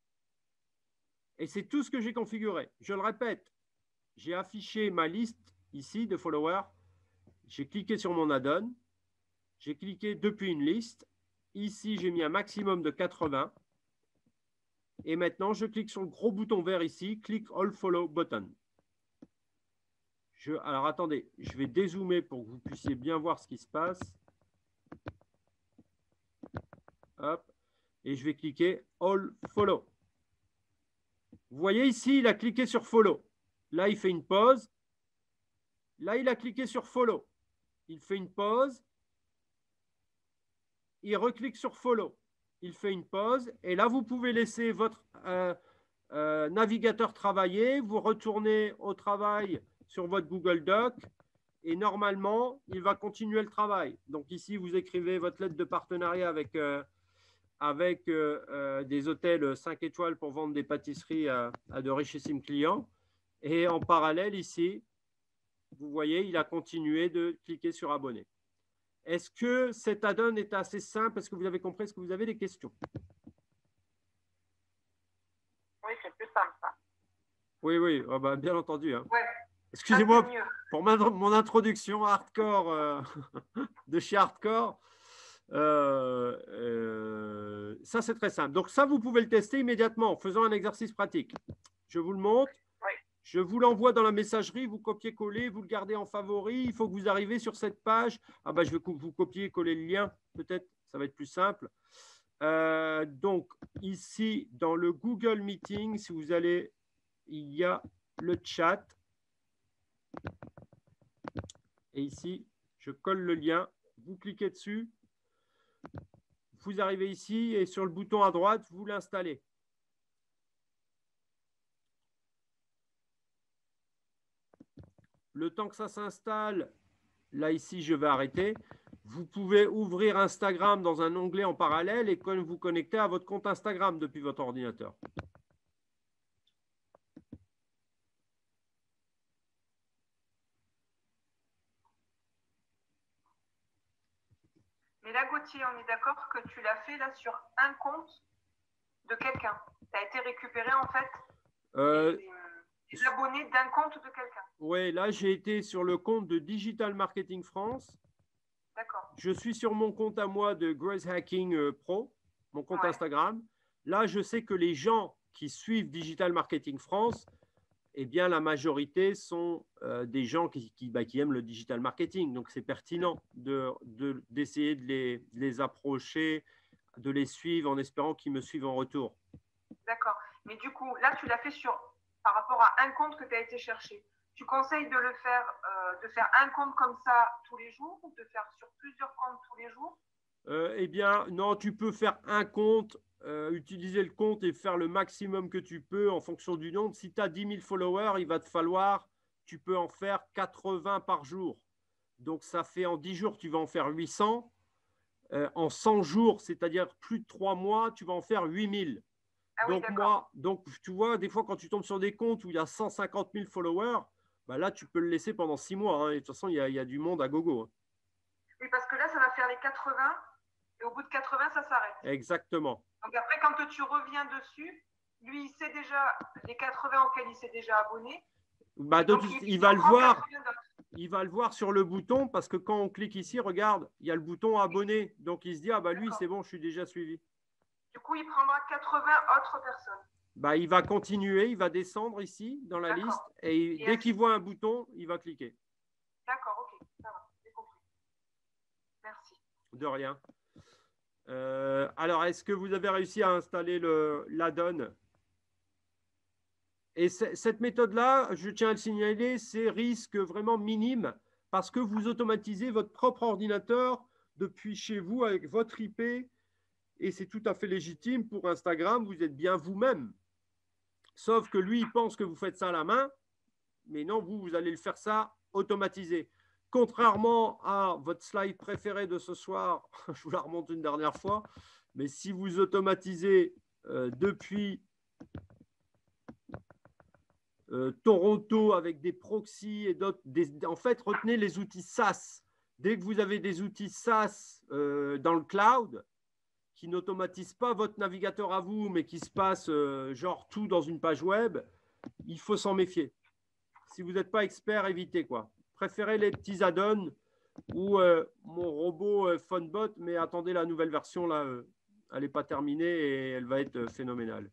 Et c'est tout ce que j'ai configuré. Je le répète, j'ai affiché ma liste ici de followers. J'ai cliqué sur mon add-on. J'ai cliqué depuis une liste. Ici, j'ai mis un maximum de 80. Et maintenant, je clique sur le gros bouton vert ici, Click All Follow Button. Alors, attendez, je vais dézoomer pour que vous puissiez bien voir ce qui se passe. Hop. Et je vais cliquer All Follow. Vous voyez ici, il a cliqué sur Follow. Là, il fait une pause. Là, il a cliqué sur Follow. Il fait une pause. Il reclique sur Follow. Il fait une pause. Et là, vous pouvez laisser votre navigateur travailler. Vous retournez au travail sur votre Google Doc. Et normalement, il va continuer le travail. Donc ici, vous écrivez votre lettre de partenariat avec des hôtels 5 étoiles pour vendre des pâtisseries à de richissimes clients. Et en parallèle, ici, vous voyez, il a continué de cliquer sur abonner. Est-ce que cet add-on est assez simple? Est-ce que vous avez compris? Est-ce que vous avez des questions? Oui, c'est plus simple, ça. Oui, oui, oh, bah, bien entendu. Hein. Ouais. Excusez-moi pour mon introduction hardcore de chez Hardcore. Ça, c'est très simple. Donc, ça, vous pouvez le tester immédiatement en faisant un exercice pratique. Je vous le montre. Oui. Je vous l'envoie dans la messagerie. Vous copiez-coller, vous le gardez en favori. Il faut que vous arrivez sur cette page. Ah bah, je vais vous copier-coller le lien. Peut-être, ça va être plus simple. Donc, ici, dans le Google Meeting, si vous allez, il y a le chat. Et ici, je colle le lien. Vous cliquez dessus. Vous arrivez ici et sur le bouton à droite, vous l'installez. Le temps que ça s'installe, là ici, je vais arrêter. Vous pouvez ouvrir Instagram dans un onglet en parallèle et vous connecter à votre compte Instagram depuis votre ordinateur. Mais là, Gauthier, on est d'accord que tu l'as fait là sur un compte de quelqu'un. Tu as été récupéré en fait les abonnés d'un compte de quelqu'un. Oui, là j'ai été sur le compte de Digital Marketing France D'accord. Je suis sur mon compte à moi de Growth Hacking Pro, mon compte Instagram. Là, je sais que les gens qui suivent Digital Marketing France, eh bien, la majorité sont des gens qui aiment le digital marketing. Donc, c'est pertinent d'essayer de les approcher, de les suivre en espérant qu'ils me suivent en retour. D'accord. Mais du coup, là, tu l'as fait par rapport à un compte que tu as été chercher. Tu conseilles de faire un compte comme ça tous les jours ou de faire sur plusieurs comptes tous les jours? Eh bien, non, tu peux faire un compte, utiliser le compte et faire le maximum que tu peux en fonction du nombre. Si tu as 10 000 followers, il va te falloir, tu peux en faire 80 par jour. Donc, ça fait en 10 jours, tu vas en faire 800. En 100 jours, c'est-à-dire plus de 3 mois, tu vas en faire 8 000. Ah oui, donc, tu vois, des fois, quand tu tombes sur des comptes où il y a 150 000 followers, bah là, tu peux le laisser pendant 6 mois. Hein, et de toute façon, il y a du monde à gogo. Hein. Oui, parce que là, ça va faire les 80 et au bout de 80, ça s'arrête. Exactement. Donc après, quand tu reviens dessus, lui, il sait déjà les 80 auxquels il s'est déjà abonné. Bah, donc, il va le voir. Il va le voir sur le bouton parce que quand on clique ici, regarde, il y a le bouton abonné. Donc, il se dit, ah bah lui, c'est bon, je suis déjà suivi. Du coup, il prendra 80 autres personnes. Bah, il va continuer, il va descendre ici dans la liste et dès qu'il voit un bouton, il va cliquer. D'accord, ok, ça va, j'ai compris. Merci. De rien. Alors, est-ce que vous avez réussi à installer l'add-on? Et cette méthode-là, je tiens à le signaler, c'est risque vraiment minime parce que vous automatisez votre propre ordinateur depuis chez vous avec votre IP et c'est tout à fait légitime pour Instagram, vous êtes bien vous-même. Sauf que lui, il pense que vous faites ça à la main, mais non, vous allez le faire ça automatisé. Contrairement à votre slide préférée de ce soir, je vous la remonte une dernière fois, mais si vous automatisez depuis Toronto avec des proxys et d'autres, en fait, retenez les outils SaaS. Dès que vous avez des outils SaaS dans le cloud, qui n'automatise pas votre navigateur à vous, mais qui se passe genre tout dans une page web, il faut s'en méfier. Si vous n'êtes pas expert, évitez quoi. Préférez les petits add-ons ou mon robot PhoneBot, mais attendez la nouvelle version, là, elle n'est pas terminée et elle va être phénoménale.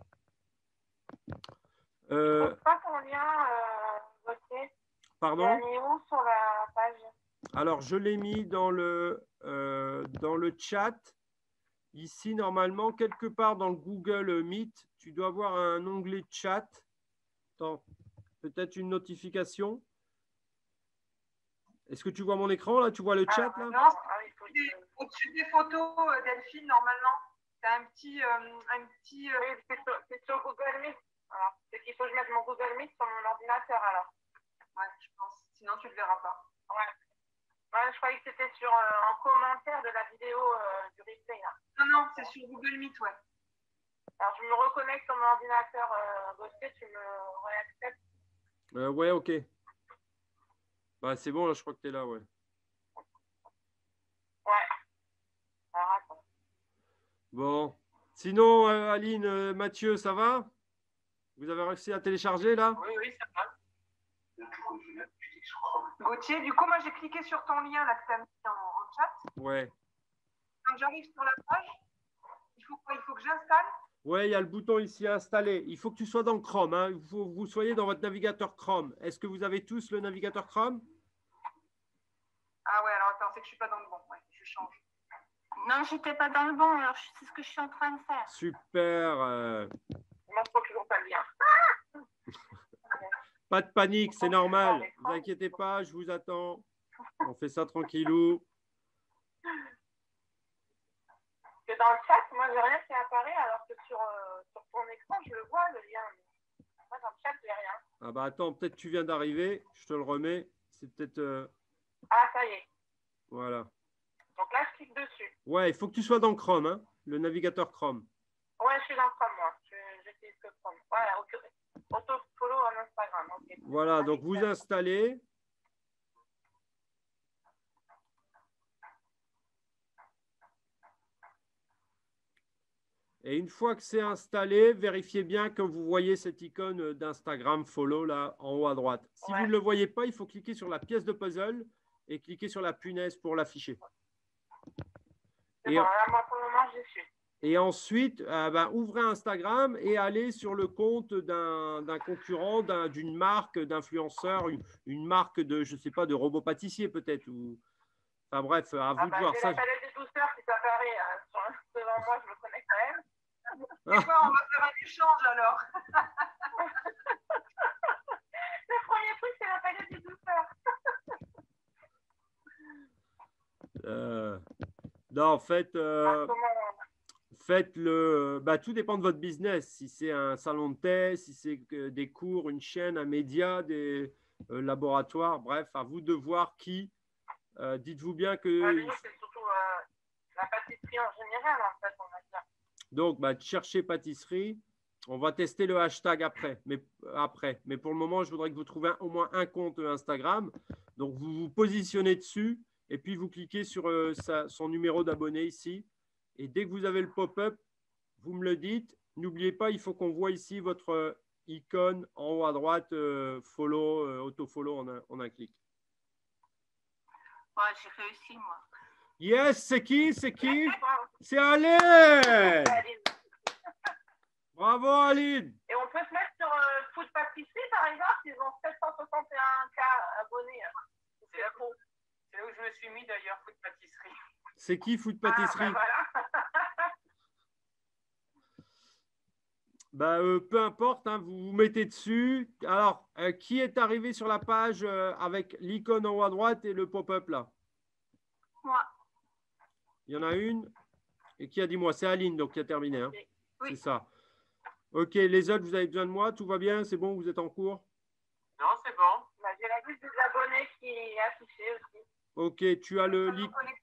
Je ne trouve pas ton lien, Gauthier. Pardon? Tu l'as mis où sur la page? Alors, je l'ai mis dans le chat. Ici, normalement, quelque part dans le Google Meet, tu dois avoir un onglet chat. Attends, peut-être une notification. Est-ce que tu vois mon écran là? Tu vois le chat là? Non, au-dessus des photos, Delphine, normalement, tu as un petit. C'est sur Google Meet. C'est qu'il faut que je mette mon Google Meet sur mon ordinateur alors. Ouais, je pense. Sinon, tu ne le verras pas. Ouais, je croyais que c'était en commentaire de la vidéo du replay. Là. Non, c'est sur Google Meet, ouais. Alors, je me reconnecte sur mon ordinateur, Gauthier, tu me réacceptes? Ouais, ok. Bah, c'est bon, là, je crois que tu es là, ouais. Ouais. Alors, attends. Bon. Sinon, Aline, Mathieu, ça va? Vous avez réussi à télécharger, là? Oui, ça va. Gauthier, du coup, moi, j'ai cliqué sur ton lien, là, que tu as mis en chat. Ouais. Quand j'arrive sur la page, il faut quoi? Il faut que j'installe? Ouais, il y a le bouton ici installer. Il faut que tu sois dans Chrome. Hein. Il faut que vous soyez dans votre navigateur Chrome. Est-ce que vous avez tous le navigateur Chrome? Ah ouais, alors attends, c'est que je ne suis pas dans le bon. Ouais, je change. Non, je n'étais pas dans le bon, alors c'est ce que je suis en train de faire. Super. Moi, je trouve toujours pas le lien. Pas de panique, c'est normal. Ne vous inquiétez pas, je vous attends. On fait ça tranquillou. Que dans le chat, moi, j'ai rien qui apparaît, alors que sur ton écran, je le vois, le lien. Moi, dans le chat, j'ai rien. Ah bah attends, peut-être tu viens d'arriver. Je te le remets. C'est peut-être… Ah, ça y est. Voilà. Donc là, je clique dessus. Ouais, il faut que tu sois dans Chrome, hein, le navigateur Chrome. Ouais, je suis dans Chrome, moi. J'utilise que Chrome. Voilà, ok. Auto-follow en Instagram. Okay. Voilà, donc vous installez. Et une fois que c'est installé, vérifiez bien que vous voyez cette icône d'Instagram follow là en haut à droite. Si vous ne le voyez pas, il faut cliquer sur la pièce de puzzle et cliquez sur la punaise pour l'afficher. C'est bon, là, moi, pour le moment, j'y suis. Et ensuite, ouvrez Instagram et allez sur le compte d'un concurrent, d'une marque, d'influenceur, une marque de, je ne sais pas, de robot pâtissier peut-être. Enfin bref, à vous de voir c'est ça. la palette des douceurs qui t'apparaît devant moi, je me connais quand même. C'est quoi, on va faire un échange alors? Le premier truc, c'est la palette des douceurs. Non, en fait, faites-le. Tout dépend de votre business. Si c'est un salon de thé, si c'est des cours, une chaîne, un média, des laboratoires, bref, à vous de voir qui. Dites-vous bien que. C'est surtout la pâtisserie en général, en fait, on va dire. Donc, cherchez pâtisserie. On va tester le hashtag après. Mais pour le moment, je voudrais que vous trouviez au moins un compte Instagram. Donc, vous vous positionnez dessus et puis vous cliquez sur son numéro d'abonné ici. Et dès que vous avez le pop-up, vous me le dites. N'oubliez pas, il faut qu'on voit ici votre icône en haut à droite, auto-follow en un clic. Ouais, j'ai réussi, moi. Yes, c'est qui? C'est Aline! Bravo, Aline! Et on peut se mettre sur Food Pâtisserie, par exemple, ils ont 761 abonnés. C'est là où je me suis mis d'ailleurs, Food Pâtisserie. C'est qui Food Pâtisserie? Voilà. Peu importe, hein, vous vous mettez dessus. Alors, qui est arrivé sur la page avec l'icône en haut à droite et le pop-up là? Moi. Il y en a une. Et qui a dit moi? C'est Aline, donc qui a terminé. Hein. Oui. C'est ça. Ok, les autres, vous avez besoin de moi? Tout va bien? C'est bon? Vous êtes en cours? Non, c'est bon. J'ai la liste des abonnés qui est affichée aussi. Ok, tu as le...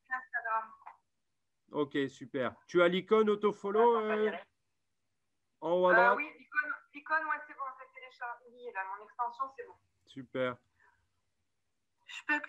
Ok, super. Tu as l'icône autofollow en haut à droite? Oui, l'icône, ouais, c'est bon, c'est téléchargé. Là, mon extension, c'est bon. Super. Je peux...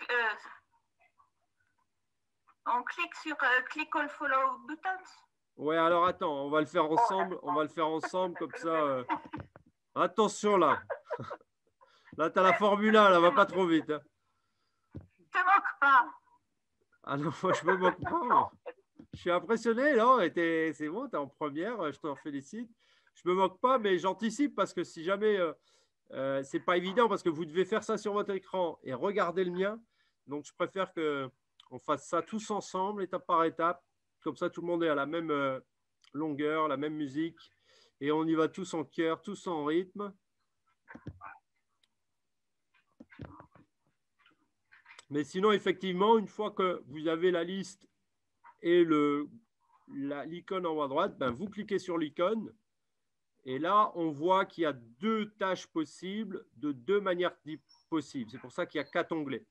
on clique sur click all follow buttons. Ouais, alors attends, on va le faire ensemble. On va le faire ensemble comme ça. Attention là. Là, tu as la Formule 1, là, va pas trop vite. Hein. Je te moque pas. Ah non, moi, je me moque pas. Moi. Je suis impressionné, non? C'est bon, tu es en première, je t'en félicite. Je me moque pas, mais j'anticipe parce que si jamais c'est pas évident, parce que vous devez faire ça sur votre écran et regarder le mien. Donc, je préfère qu'on fasse ça tous ensemble, étape par étape. Comme ça, tout le monde est à la même longueur, la même musique. Et on y va tous en cœur, tous en rythme. Mais sinon, effectivement, une fois que vous avez la liste et l'icône en haut à droite, vous cliquez sur l'icône. Et là, on voit qu'il y a deux tâches possibles de deux manières possibles. C'est pour ça qu'il y a 4 onglets.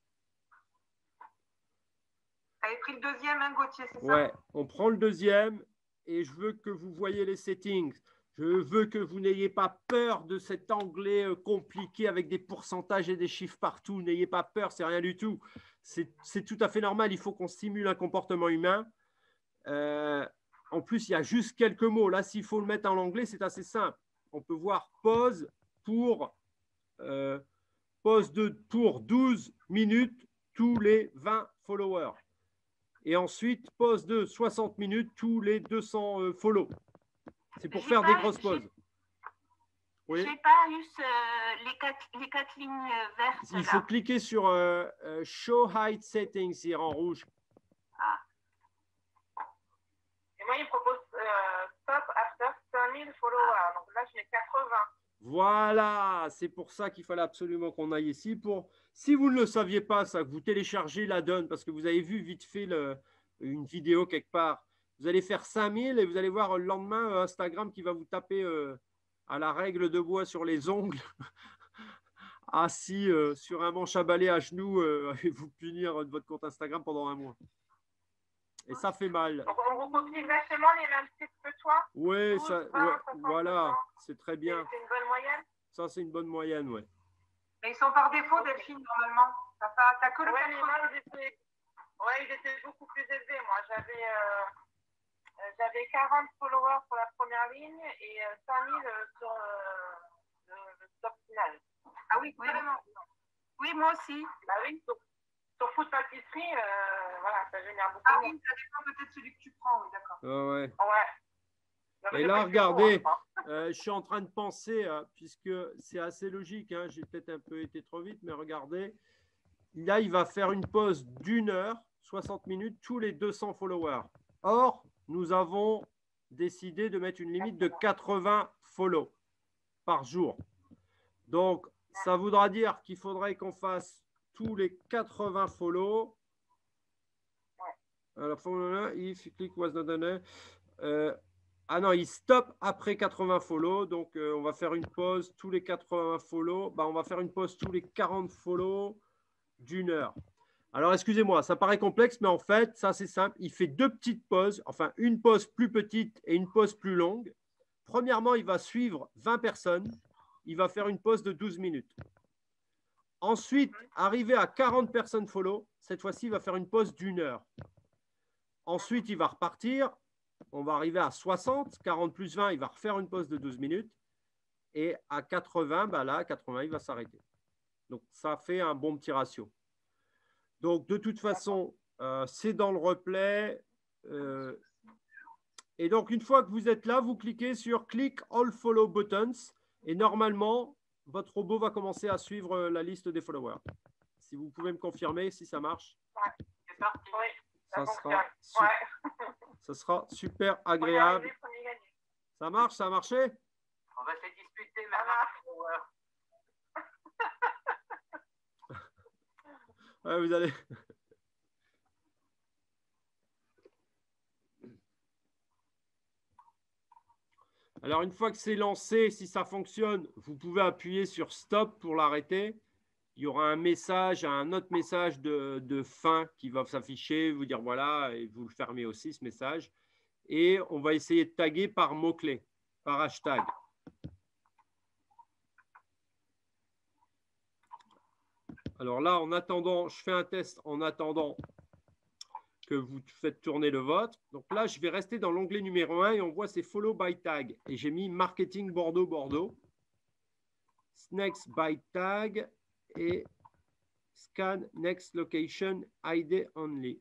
Tu avais pris le deuxième, hein, Gauthier, c'est ça? Ouais, on prend le deuxième et je veux que vous voyez les settings. Je veux que vous n'ayez pas peur de cet onglet compliqué avec des pourcentages et des chiffres partout. N'ayez pas peur, c'est rien du tout. C'est tout à fait normal. Il faut qu'on simule un comportement humain. En plus, il y a juste quelques mots. Là, s'il faut le mettre en anglais, c'est assez simple. On peut voir pause pour 12 minutes tous les 20 followers. Et ensuite, pause de 60 minutes tous les 200 follow. C'est pour faire des grosses pauses. Oui. Je n'ai pas eu les quatre lignes vertes. Il faut cliquer sur Show Hide Settings, c'est en rouge. Ah. Et moi, il me propose Stop after 5000 followers. Donc là, je mets 80. Voilà, c'est pour ça qu'il fallait absolument qu'on aille ici. Si vous ne le saviez pas, ça, que vous téléchargez la donne, parce que vous avez vu vite fait une vidéo quelque part. Vous allez faire 5000 et vous allez voir le lendemain Instagram qui va vous taper à la règle de bois sur les ongles, assis sur un manche à balai à genoux et vous punir de votre compte Instagram pendant 1 mois. Et ça fait mal. Donc, on recopie exactement les mêmes titres que toi? Oui, voilà, c'est très bien. C'est une bonne moyenne? Ça, c'est une bonne moyenne, oui. Mais ils sont par défaut, Delphine, normalement. T'as que le 80. Ouais, ils étaient beaucoup plus élevés. Moi, j'avais 40 followers pour la première ligne et 5000 sur le top final. Ah oui, carrément. Oui, moi aussi. Bah oui, Sur food pâtisserie, voilà, ça génère beaucoup. Ah oui, ça dépend peut-être de celui que tu prends, oui, d'accord. Ouais. Ouais. Et là, regardez, je suis en train de penser, puisque c'est assez logique, hein, j'ai peut-être un peu été trop vite, mais regardez, là, il va faire une pause d'1 heure, 60 minutes, tous les 200 followers. Or, nous avons décidé de mettre une limite de 80 follow par jour. Donc, ça voudra dire qu'il faudrait qu'on fasse tous les 80 follow. Alors, if click was not done. Ah non, il stop après 80 follow. Donc, on va faire une pause tous les 80 follow. Bah, on va faire une pause tous les 40 follow d'1 heure. Alors, excusez-moi, ça paraît complexe, mais en fait, ça, c'est simple. Il fait 2 petites pauses, enfin, une pause plus petite et une pause plus longue. Premièrement, il va suivre 20 personnes. Il va faire une pause de 12 minutes. Ensuite, arrivé à 40 personnes follow, cette fois-ci, il va faire une pause d'1 heure. Ensuite, il va repartir. On va arriver à 60. 40 plus 20, il va refaire une pause de 12 minutes. Et à 80, bah là, 80, il va s'arrêter. Donc, ça fait un bon petit ratio. Donc, de toute façon, c'est dans le replay. Et donc, une fois que vous êtes là, vous cliquez sur Click All Follow Buttons. Et normalement, votre robot va commencer à suivre la liste des followers. Si vous pouvez me confirmer si ça marche. Ouais, c'est parti. Oui, ça sera super agréable. Ça marche, ça a marché? On va se disputer maintenant. Ouais, vous allez. Alors, une fois que c'est lancé, si ça fonctionne, vous pouvez appuyer sur Stop pour l'arrêter. Il y aura un message, un autre message de fin qui va s'afficher, vous dire voilà, et vous le fermez aussi ce message. Et on va essayer de taguer par mot-clé, par hashtag. Alors là, en attendant, je fais un test en attendant que vous faites tourner le vôtre. Donc là, je vais rester dans l'onglet numéro 1 et on voit c'est Follow by Tag. Et j'ai mis Marketing Bordeaux. Next by Tag et Scan Next Location ID Only.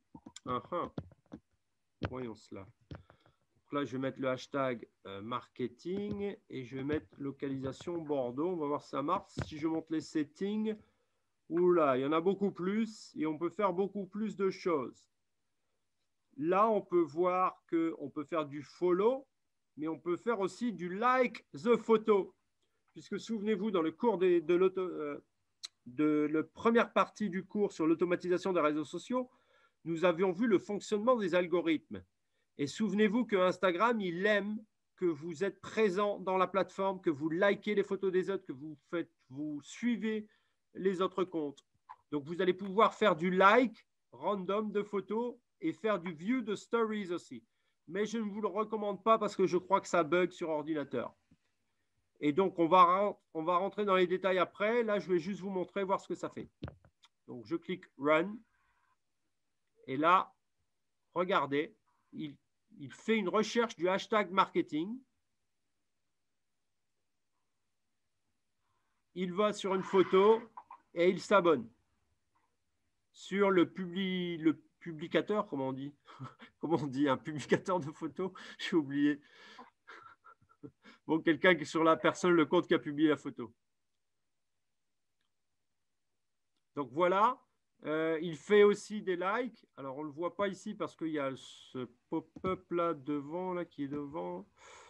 Voyons cela. Donc là, je vais mettre le hashtag marketing et je vais mettre localisation Bordeaux. On va voir si ça marche. Si je monte les settings, oula, il y en a beaucoup plus et on peut faire beaucoup plus de choses. Là, on peut voir qu'on peut faire du follow, mais on peut faire aussi du like the photo. Puisque souvenez-vous, dans le cours de la première partie du cours sur l'automatisation des réseaux sociaux, nous avions vu le fonctionnement des algorithmes. Et souvenez-vous que Instagram, il aime que vous êtes présent dans la plateforme, que vous likez les photos des autres, que vous suivez les autres comptes. Donc, vous allez pouvoir faire du like random de photos et faire du view de stories aussi. Mais je ne vous le recommande pas parce que je crois que ça bug sur ordinateur. Et donc, on va rentrer dans les détails après. Là, je vais juste vous montrer, voir ce que ça fait. Donc, je clique Run. Et là, regardez, il fait une recherche du hashtag marketing. Il va sur une photo et il s'abonne. Sur le publicateur, comment on dit? Comment on dit? Un publicateur de photos? J'ai oublié. Bon, quelqu'un qui est sur la personne, le compte qui a publié la photo. Donc voilà, il fait aussi des likes. Alors on ne le voit pas ici parce qu'il y a ce pop-up là devant, là qui est devant.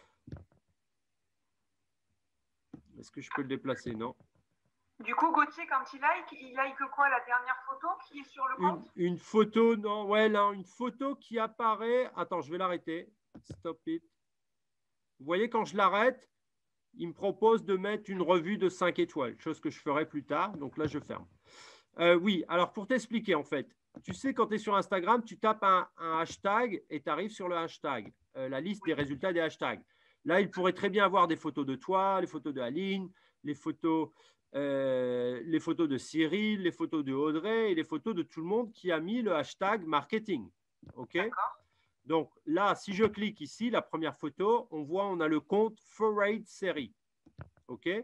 Est-ce que je peux le déplacer? Non. Du coup, Gauthier, quand il like quoi? La dernière photo qui est sur le compte? Une photo, non, ouais, là, une photo qui apparaît. Attends, je vais l'arrêter. Stop it. Vous voyez, quand je l'arrête, il me propose de mettre une revue de 5 étoiles, chose que je ferai plus tard. Donc là, je ferme. Oui, alors pour t'expliquer, en fait, tu sais, quand tu es sur Instagram, tu tapes un hashtag et tu arrives sur le hashtag, la liste des résultats des hashtags. Là, il pourrait très bien avoir des photos de toi, les photos de Aline, les photos de Cyril, les photos de Audrey et les photos de tout le monde qui a mis le hashtag marketing. OK? Donc là, si je clique ici, la première photo, on voit on a le compte Forate Série. OK?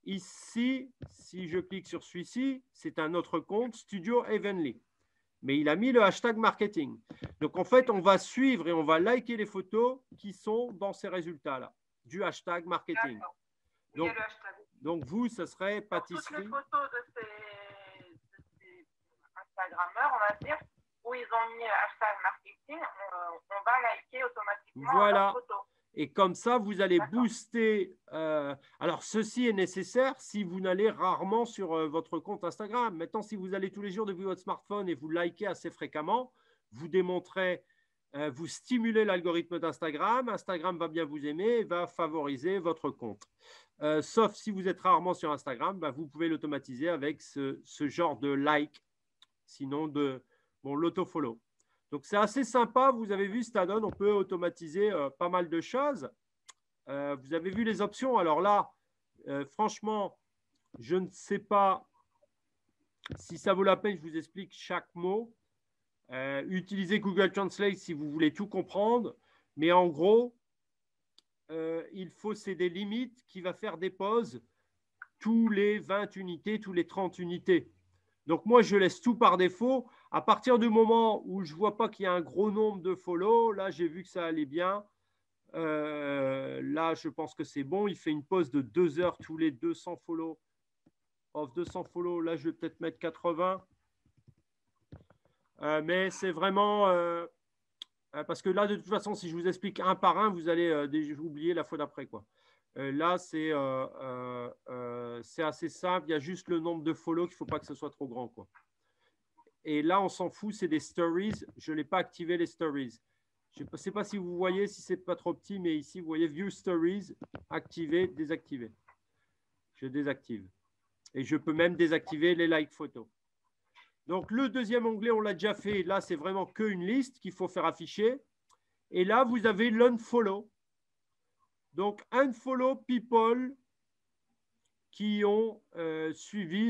ici, si je clique sur celui-ci, c'est un autre compte, Studio Heavenly. Mais il a mis le hashtag marketing. Donc, en fait, on va suivre et on va liker les photos qui sont dans ces résultats-là, du hashtag marketing. Donc, vous, ce serait pâtisserie. Toutes les photos de ces Instagrammeurs, on va dire, où ils ont mis hashtag marketing, on va liker automatiquement voilà. leurs photos. Et comme ça, vous allez booster. Alors, ceci est nécessaire si vous n'allez rarement sur votre compte Instagram. Maintenant, si vous allez tous les jours depuis votre smartphone et vous likez assez fréquemment, vous démontrez, vous stimulez l'algorithme d'Instagram. Instagram va bien vous aimer et va favoriser votre compte. Sauf si vous êtes rarement sur Instagram, vous pouvez l'automatiser avec ce genre de like, sinon de l'autofollow. Donc, c'est assez sympa. Vous avez vu, Stadon, on peut automatiser pas mal de choses. Vous avez vu les options. Alors là, franchement, je ne sais pas si ça vaut la peine. Je vous explique chaque mot. Utilisez Google Translate si vous voulez tout comprendre. Mais en gros, il faut, c'est des limites qui va faire des pauses tous les 20 unités, tous les 30 unités. Donc, moi, je laisse tout par défaut. À partir du moment où je ne vois pas qu'il y a un gros nombre de follow, là, j'ai vu que ça allait bien. Là, je pense que c'est bon. Il fait une pause de 2 heures tous les 200 follow. Off 200 follow, là, je vais peut-être mettre 80. Mais c'est vraiment… parce que là, de toute façon, si je vous explique un par un, vous allez déjà oublier la fois d'après, quoi. Là, c'est assez simple. Il y a juste le nombre de follow qu'il ne faut pas que ce soit trop grand, quoi. Et là, on s'en fout, c'est des stories. Je ne l'ai pas activé, les stories. Je ne sais pas si vous voyez, si ce n'est pas trop petit, mais ici, vous voyez View Stories, activer, désactiver. Je désactive. Et je peux même désactiver les like photos. Donc, le deuxième onglet, on l'a déjà fait. Là, c'est vraiment qu'une liste qu'il faut faire afficher. Et là, vous avez l'unfollow. Donc, unfollow people qui ont suivi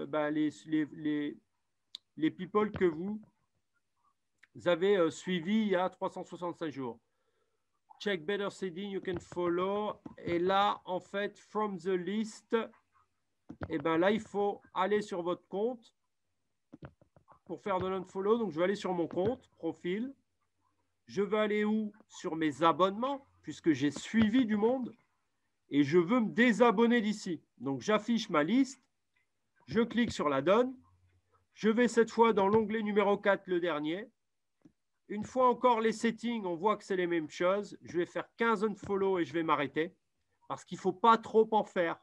les people que vous avez suivis il y a 365 jours. Check better setting, you can follow. Et là, en fait, from the list, et ben là, il faut aller sur votre compte pour faire de l'unfollow. Donc, je vais aller sur mon compte, profil. Je vais aller où? Sur mes abonnements, puisque j'ai suivi du monde. Et je veux me désabonner d'ici. Donc, j'affiche ma liste. Je clique sur la donne. Je vais cette fois dans l'onglet numéro 4, le dernier. Une fois encore les settings, on voit que c'est les mêmes choses. Je vais faire 15 unfollow et je vais m'arrêter parce qu'il ne faut pas trop en faire.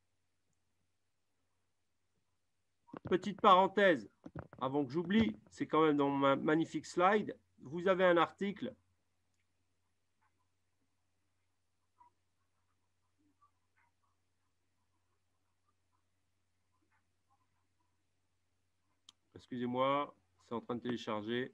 Petite parenthèse, avant que j'oublie, c'est quand même dans ma magnifique slide. Vous avez un article. Excusez-moi, c'est en train de télécharger.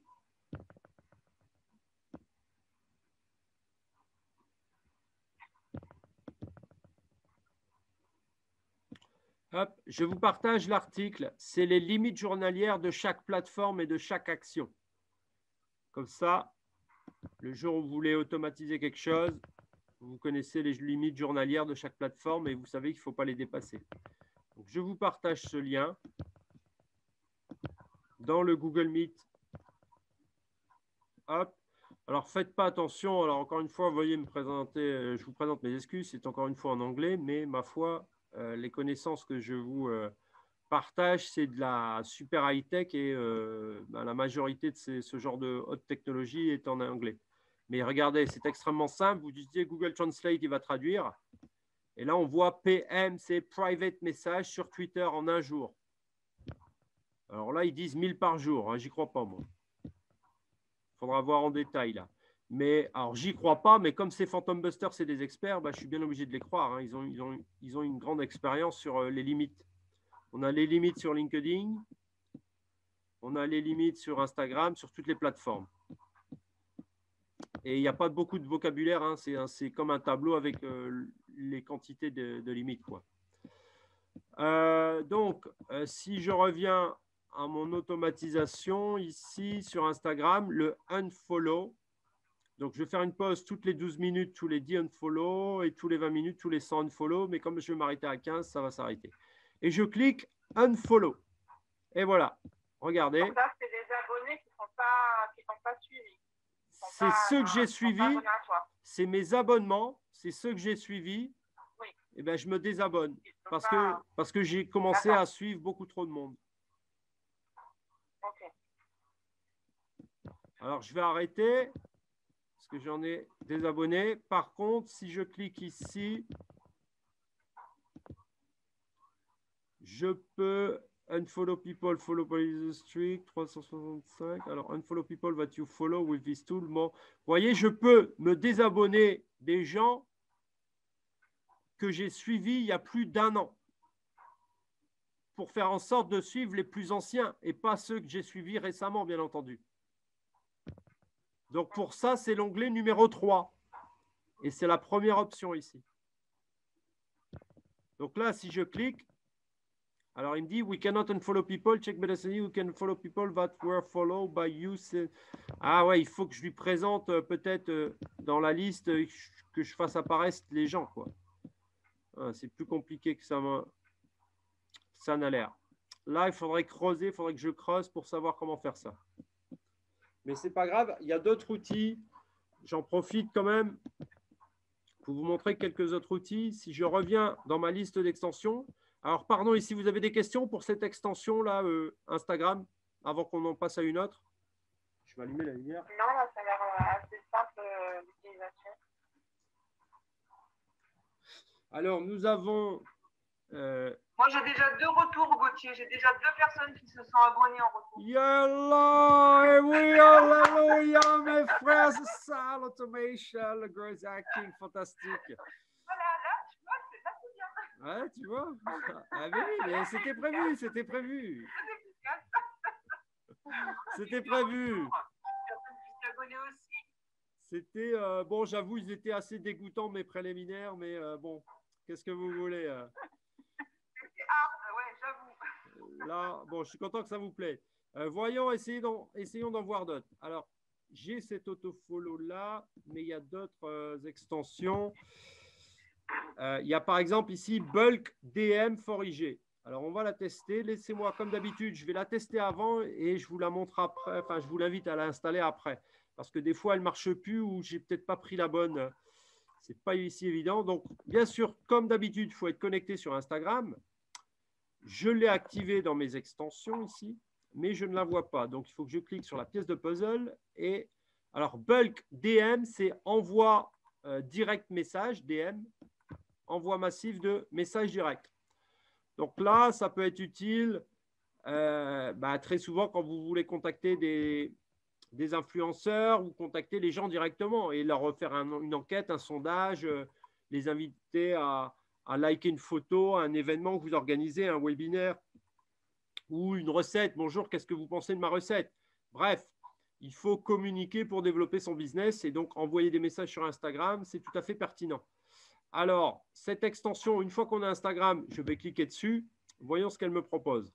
Hop, je vous partage l'article. C'est les limites journalières de chaque plateforme et de chaque action. Comme ça, le jour où vous voulez automatiser quelque chose, vous connaissez les limites journalières de chaque plateforme et vous savez qu'il ne faut pas les dépasser. Donc, je vous partage ce lien dans le Google Meet. Hop. Alors, faites pas attention. Alors, encore une fois, veuillez me présenter. Je vous présente mes excuses. C'est encore une fois en anglais, mais ma foi, les connaissances que je vous partage, c'est de la super high-tech et la majorité de ce genre de haute technologie est en anglais. Mais regardez, c'est extrêmement simple. Vous utilisez Google Translate, il va traduire. Et là, on voit PM, c'est Private Message sur Twitter en un jour. Alors là, ils disent 1000 par jour. Hein, j'y crois pas, moi. Il faudra voir en détail, là. Mais, alors, j'y crois pas, mais comme c'est Phantom Buster, c'est des experts, je suis bien obligé de les croire. Hein. Ils ont une grande expérience sur les limites. On a les limites sur LinkedIn. On a les limites sur Instagram, sur toutes les plateformes. Et il n'y a pas beaucoup de vocabulaire. Hein. C'est comme un tableau avec les quantités de limites, quoi. Donc, si je reviens à mon automatisation ici sur Instagram, le unfollow, Donc, je vais faire une pause toutes les 12 minutes, tous les 10 unfollow et tous les 20 minutes, tous les 100 unfollow. Mais comme je vais m'arrêter à 15, ça va s'arrêter. Et je clique unfollow. Et voilà. Regardez. Donc ça, c'est des abonnés qui sont pas suivis. C'est ceux que j'ai suivis. C'est mes abonnements. C'est ceux que j'ai suivis. Oui. Et ben, je me désabonne parce que j'ai commencé à suivre beaucoup trop de monde. Ok. Alors, je vais arrêter parce que j'en ai des abonnés. Par contre, si je clique ici, je peux unfollow people, follow police streak, 365. Alors, unfollow people that you follow with this tool. Bon, vous voyez, je peux me désabonner des gens que j'ai suivis il y a plus d'1 an pour faire en sorte de suivre les plus anciens et pas ceux que j'ai suivis récemment, bien entendu. Donc, pour ça, c'est l'onglet numéro 3. Et c'est la première option ici. Donc là, si je clique, alors il me dit, we cannot unfollow people, check medicine, we can follow people that were followed by you. Ah ouais, il faut que je lui présente peut-être dans la liste que je fasse apparaître les gens, quoi. C'est plus compliqué que ça n'a l'air. Là, il faudrait creuser, il faudrait que je creuse pour savoir comment faire ça. Mais ce n'est pas grave, il y a d'autres outils. J'en profite quand même pour vous montrer quelques autres outils. Si je reviens dans ma liste d'extensions, alors pardon, ici vous avez des questions pour cette extension-là, Instagram, avant qu'on en passe à une autre. Je vais allumer la lumière. Non, là, ça a l'air assez simple l'utilisation. Alors, nous avons… Moi, j'ai déjà 2 retours, Gauthier. J'ai déjà 2 personnes qui se sont abonnées en retour. Yallah, oui, alléluia, mes frères, c'est ça, l'automation, le growth hacking, fantastique. Voilà, là, tu vois, c'est là, c'est bien. Ouais, tu vois. Ah oui, mais c'était prévu, c'était prévu. C'était prévu. C'était, bon, j'avoue, ils étaient assez dégoûtants, mes préliminaires, mais bon, qu'est-ce que vous voulez Ah, ouais, j'avoue. Là, bon, je suis content que ça vous plaît. Voyons, essayons d'en voir d'autres. Alors, j'ai cet autofollow-là, mais il y a d'autres extensions. Il y a par exemple ici Bulk DM for IG. Alors, on va la tester. Laissez-moi, comme d'habitude, je vais la tester avant et je vous la montre après. Enfin, je vous l'invite à l'installer après. Parce que des fois, elle ne marche plus ou j'ai peut-être pas pris la bonne. Ce n'est pas ici évident. Donc, bien sûr, comme d'habitude, il faut être connecté sur Instagram. Je l'ai activé dans mes extensions ici, mais je ne la vois pas. Donc, il faut que je clique sur la pièce de puzzle. Et alors, Bulk DM, c'est envoi direct message, DM, envoi massif de message direct. Donc là, ça peut être utile très souvent quand vous voulez contacter des influenceurs ou contacter les gens directement et leur faire une enquête, un sondage, les inviter à liker une photo, un événement que vous organisez, un webinaire ou une recette. Bonjour, qu'est-ce que vous pensez de ma recette? Bref, il faut communiquer pour développer son business et donc envoyer des messages sur Instagram, c'est tout à fait pertinent. Alors, cette extension, une fois qu'on a Instagram, je vais cliquer dessus. Voyons ce qu'elle me propose.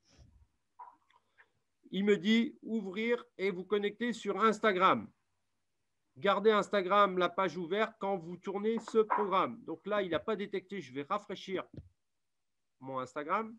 Il me dit ouvrir et vous connecter sur Instagram. Gardez Instagram, la page ouverte quand vous tournez ce programme. Donc là, il n'a pas détecté. Je vais rafraîchir mon Instagram.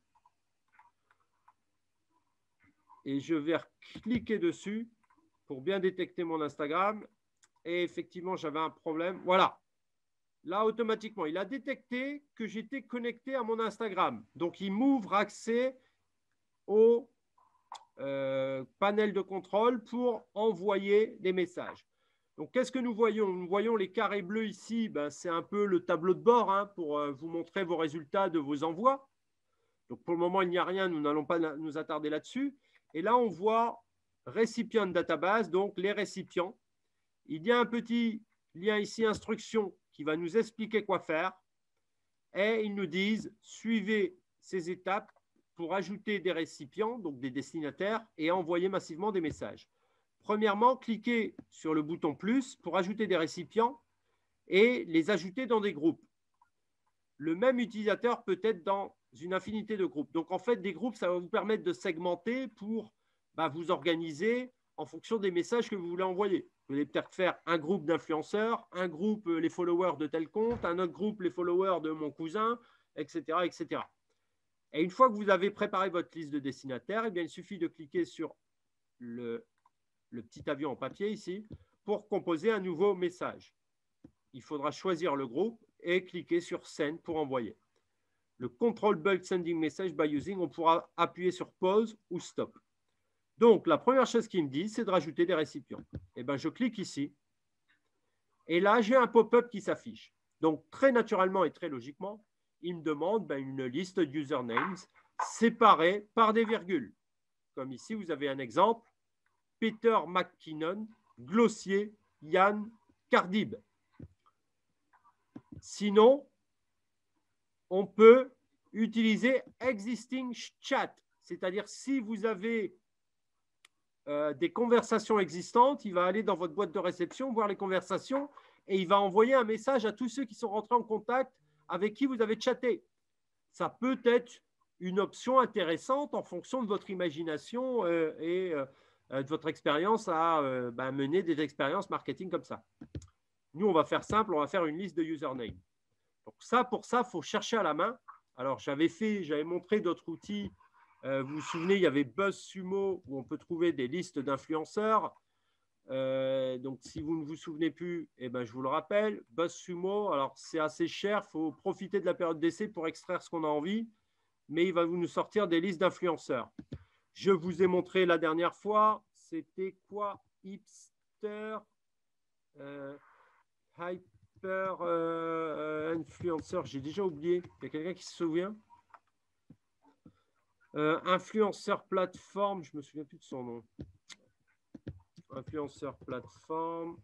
Et je vais cliquer dessus pour bien détecter mon Instagram. Et effectivement, j'avais un problème. Voilà. Là, automatiquement, il a détecté que j'étais connecté à mon Instagram. Donc, il m'ouvre accès au panel de contrôle pour envoyer des messages. Donc, qu'est-ce que nous voyons? Nous voyons les carrés bleus ici. Ben, c'est un peu le tableau de bord pour vous montrer vos résultats de vos envois. Donc, pour le moment, il n'y a rien. Nous n'allons pas nous attarder là-dessus. Et là, on voit récipient database, donc les récipients. Il y a un petit lien ici, instruction, qui va nous expliquer quoi faire. Et ils nous disent, suivez ces étapes pour ajouter des récipients, donc des destinataires, et envoyer massivement des messages. Premièrement, cliquez sur le bouton plus pour ajouter des récipients et les ajouter dans des groupes. Le même utilisateur peut être dans une infinité de groupes. Donc, en fait, des groupes, ça va vous permettre de segmenter pour vous organiser en fonction des messages que vous voulez envoyer. Vous allez peut-être faire un groupe d'influenceurs, un groupe les followers de tel compte, un autre groupe les followers de mon cousin, etc., etc. Et une fois que vous avez préparé votre liste de destinataires, eh bien, il suffit de cliquer sur le petit avion en papier ici pour composer un nouveau message. Il faudra choisir le groupe et cliquer sur Send pour envoyer. Le Control Bulk Sending Message by Using, on pourra appuyer sur Pause ou Stop. Donc, la première chose qu'il me dit, c'est de rajouter des récipients. Eh bien, je clique ici. Et là, j'ai un pop-up qui s'affiche. Donc, très naturellement et très logiquement, il me demande une liste d'usernames séparés par des virgules. Comme ici, vous avez un exemple. Peter McKinnon, Glossier, Yann, Cardib. Sinon, on peut utiliser Existing Chat. C'est-à-dire, si vous avez des conversations existantes, il va aller dans votre boîte de réception, voir les conversations et il va envoyer un message à tous ceux qui sont rentrés en contact avec qui vous avez chatté. Ça peut être une option intéressante en fonction de votre imagination et de votre expérience à mener des expériences marketing comme ça. Nous, on va faire simple, on va faire une liste de usernames. Donc pour ça, il faut chercher à la main. Alors, j'avais montré d'autres outils. Vous vous souvenez, il y avait BuzzSumo où on peut trouver des listes d'influenceurs. Donc, si vous ne vous souvenez plus, eh ben, je vous le rappelle, BuzzSumo, alors c'est assez cher, il faut profiter de la période d'essai pour extraire ce qu'on a envie, mais il va nous sortir des listes d'influenceurs. Je vous ai montré la dernière fois, c'était quoi? Hipster, Hyper Influencer, j'ai déjà oublié, il y a quelqu'un qui se souvient? Influenceur plateforme, je ne me souviens plus de son nom. Influenceur plateforme.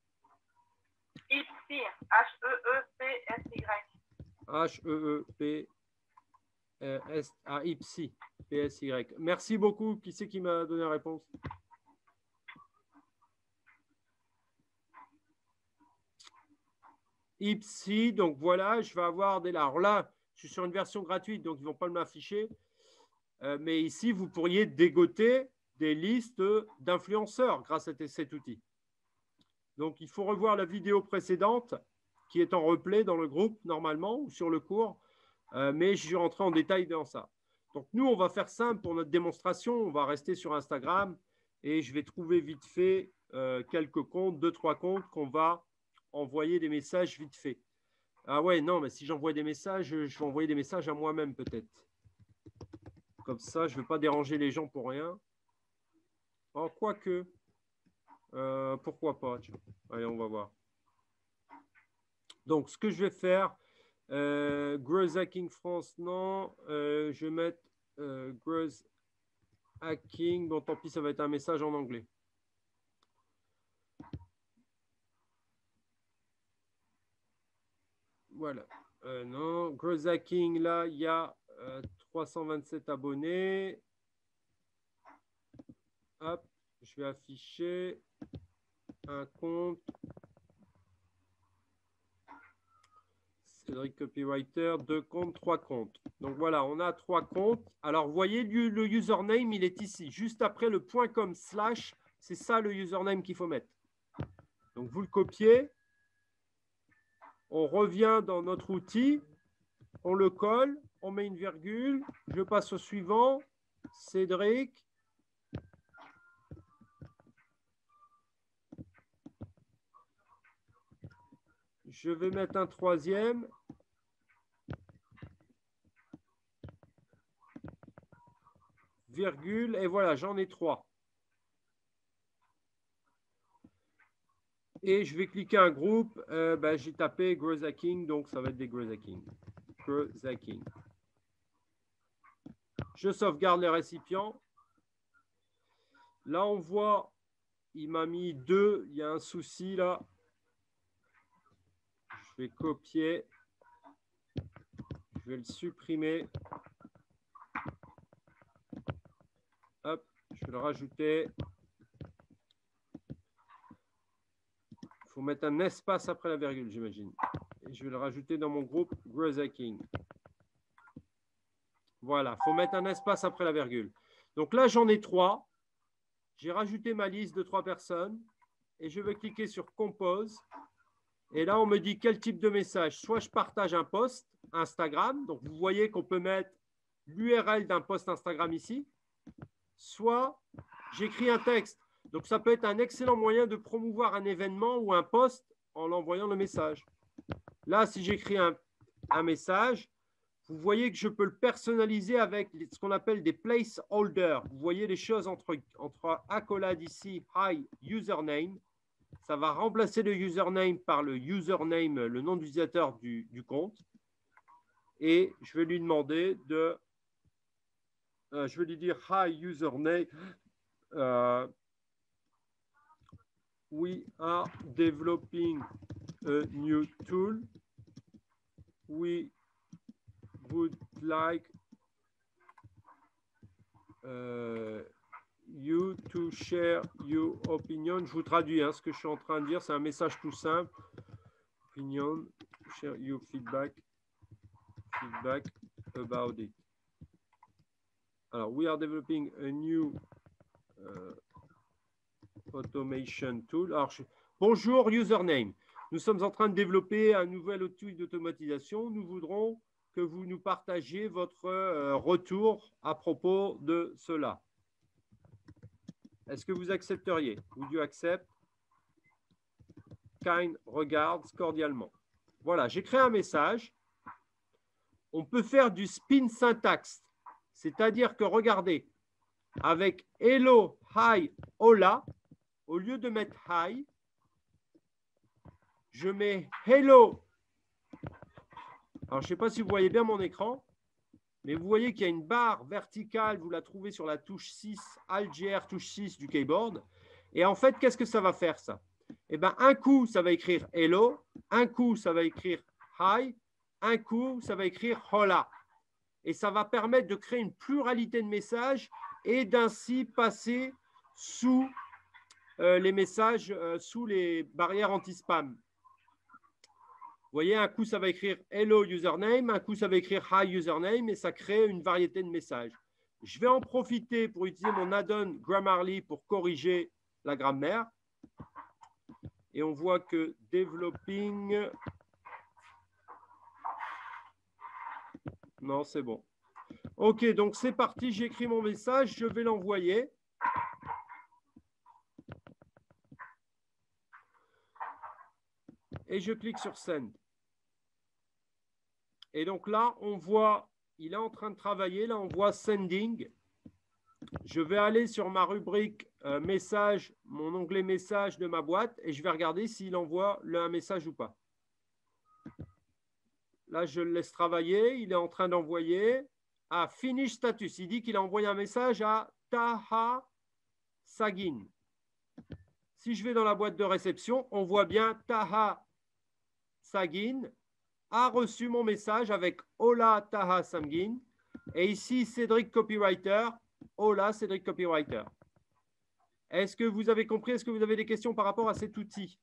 Ipsy, H-E-E-P-S-Y. H-E-E-P-S, Ipsy, P-S-Y. Merci beaucoup. Qui c'est qui m'a donné la réponse? Ipsy, donc voilà, je vais avoir des... Alors là, je suis sur une version gratuite, donc ils ne vont pas me l'afficher. Mais ici, vous pourriez dégoter des listes d'influenceurs grâce à cet outil. Donc, il faut revoir la vidéo précédente qui est en replay dans le groupe normalement ou sur le cours, mais je suis rentré en détail dans ça. Donc, nous, on va faire simple pour notre démonstration. On va rester sur Instagram et je vais trouver vite fait quelques comptes, 2-3 comptes qu'on va envoyer des messages vite fait. Ah ouais, non, mais si j'envoie des messages, je vais envoyer des messages à moi-même peut-être. Comme ça, je ne vais pas déranger les gens pour rien. Oh, quoique. Pourquoi pas? Allez, on va voir. Donc, ce que je vais faire, Growth Hacking France, non. Je vais mettre Growth Hacking. Bon, tant pis, ça va être un message en anglais. Voilà. Non, Growth Hacking, là, il y a 327 abonnés. Hop, je vais afficher un compte. Cédric Copywriter, 2 comptes, 3 comptes. Donc voilà, on a 3 comptes. Alors, vous voyez, le username, il est ici, juste après le .com/. C'est ça le username qu'il faut mettre. Donc, vous le copiez. On revient dans notre outil. On le colle. On met une virgule. Je passe au suivant. Cédric. Je vais mettre un troisième. Virgule. Et voilà, j'en ai 3. Et je vais cliquer un groupe. J'ai tapé Growth Hacking, donc ça va être des Growth Hacking. Growth Hacking. Je sauvegarde les récipients. Là, on voit, il m'a mis 2. Il y a un souci là. Je vais copier. Je vais le supprimer. Hop, je vais le rajouter. Il faut mettre un espace après la virgule, j'imagine. Et je vais le rajouter dans mon groupe Growth Hacking. Voilà, il faut mettre un espace après la virgule. Donc là, j'en ai 3. J'ai rajouté ma liste de 3 personnes et je vais cliquer sur Compose. Et là, on me dit quel type de message. Soit je partage un post Instagram, donc vous voyez qu'on peut mettre l'URL d'un post Instagram ici, soit j'écris un texte. Donc, ça peut être un excellent moyen de promouvoir un événement ou un post en l'envoyant le message. Là, si j'écris un message, vous voyez que je peux le personnaliser avec ce qu'on appelle des placeholders. Vous voyez les choses entre accolades ici, hi, username. Ça va remplacer le username par le username, le nom d'utilisateur du compte. Et je vais lui demander de... je vais lui dire hi, username. We are developing a new tool. We would like you to share your opinion. Je vous traduis ce que je suis en train de dire. C'est un message tout simple. Opinion, share your feedback about it. Alors, we are developing a new automation tool. Alors, bonjour, username. Nous sommes en train de développer un nouvel outil d'automatisation. Nous voudrons que vous nous partagiez votre retour à propos de cela. Est-ce que vous accepteriez? Would you accept? Kind regards cordialement. Voilà, j'ai créé un message. On peut faire du spin syntaxe, c'est-à-dire que regardez, avec hello, hi, hola, au lieu de mettre hi, je mets hello. Alors, je ne sais pas si vous voyez bien mon écran, mais vous voyez qu'il y a une barre verticale, vous la trouvez sur la touche 6, Alt-GR, touche 6 du keyboard. Et en fait, qu'est-ce que ça va faire, ça? Eh bien, un coup, ça va écrire hello, un coup, ça va écrire hi, un coup, ça va écrire hola. Et ça va permettre de créer une pluralité de messages et d'ainsi passer sous les messages, sous les barrières anti-spam. Vous voyez, un coup, ça va écrire hello username, un coup, ça va écrire hi username et ça crée une variété de messages. Je vais en profiter pour utiliser mon add-on Grammarly pour corriger la grammaire. Et on voit que developing... Non, c'est bon. OK, donc c'est parti, j'écris mon message, je vais l'envoyer. Et je clique sur Send. Et donc là, on voit, il est en train de travailler. Là, on voit Sending. Je vais aller sur ma rubrique Message, mon onglet Message de ma boîte et je vais regarder s'il envoie un message ou pas. Là, je le laisse travailler. Il est en train d'envoyer. Ah, Finish Status. Il dit qu'il a envoyé un message à Taha Sagin. Si je vais dans la boîte de réception, on voit bien Taha Sagin a reçu mon message avec Hola Taha Sagin. Et ici, Cédric Copywriter. Hola Cédric Copywriter. Est-ce que vous avez compris? Est-ce que vous avez des questions par rapport à cet outil?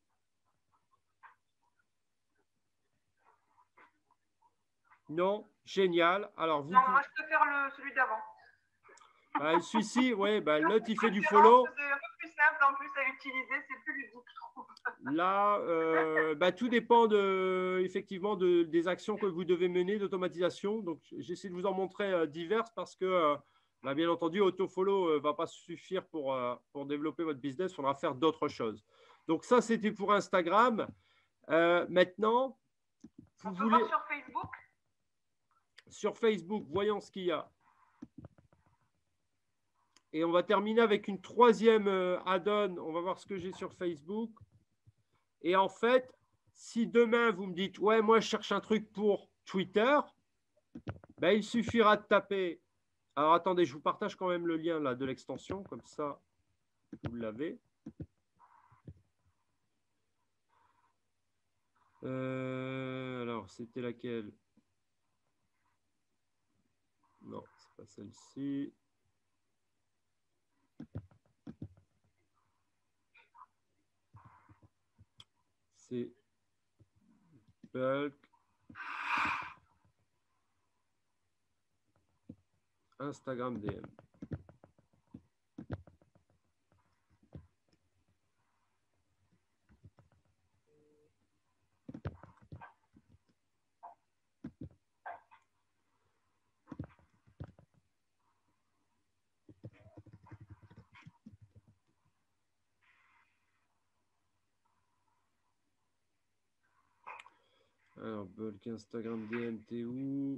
Non? Génial. Alors, vous... Non, moi, je préfère celui d'avant. Celui-ci, oui, l'autre, il fait du follow. C'est un peu plus simple en plus à utiliser, c'est plus ludique, je trouve. Là, tout dépend effectivement des actions que vous devez mener d'automatisation. Donc, j'essaie de vous en montrer diverses parce que, bien entendu, autofollow ne va pas suffire pour développer votre business. Il faudra faire d'autres choses. Donc, ça, c'était pour Instagram. Maintenant, vous voulez… voir sur Facebook? Sur Facebook, voyons ce qu'il y a. Et on va terminer avec une troisième add-on. On va voir ce que j'ai sur Facebook. Et en fait, si demain, vous me dites, ouais, moi, je cherche un truc pour Twitter, il suffira de taper. Alors, attendez, je vous partage quand même le lien là, de l'extension. Comme ça, vous l'avez. Alors, c'était laquelle? Non, c'est pas celle-ci. C'est bulk Instagram DM. Alors, bulk Instagram DM, t'es où?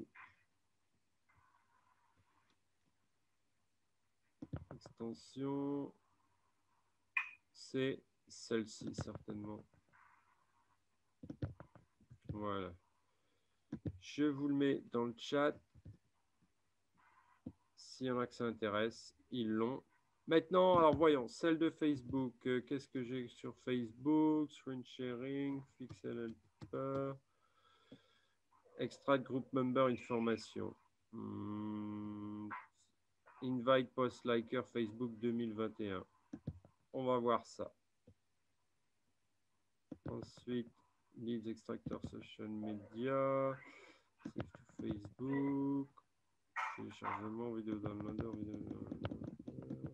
Extension. C'est celle-ci, certainement. Voilà. Je vous le mets dans le chat. S'il y en a que ça intéresse, ils l'ont. Maintenant, alors voyons, celle de Facebook. Qu'est-ce que j'ai sur Facebook? Screen sharing, pixel helper, extract group member information. Invite post liker Facebook 2021. On va voir ça. Ensuite, leads extractor social media, save to Facebook, téléchargement, vidéo downloader, vidéo downloader.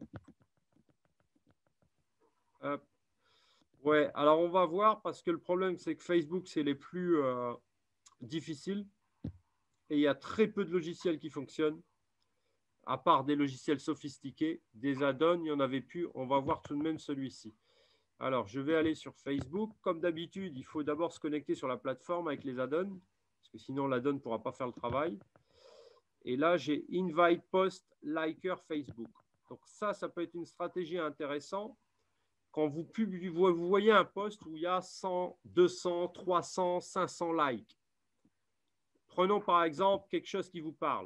Hop. Ouais, alors on va voir parce que le problème c'est que Facebook c'est les plus difficiles et il y a très peu de logiciels qui fonctionnent. À part des logiciels sophistiqués, des add-ons, il n'y en avait plus. On va voir tout de même celui-ci. Alors, je vais aller sur Facebook. Comme d'habitude, il faut d'abord se connecter sur la plateforme avec les add-ons, parce que sinon l'add-on ne pourra pas faire le travail. Et là, j'ai Invite Post Liker Facebook. Donc ça peut être une stratégie intéressante. Quand vous voyez un post où il y a 100, 200, 300, 500 likes. Prenons par exemple quelque chose qui vous parle.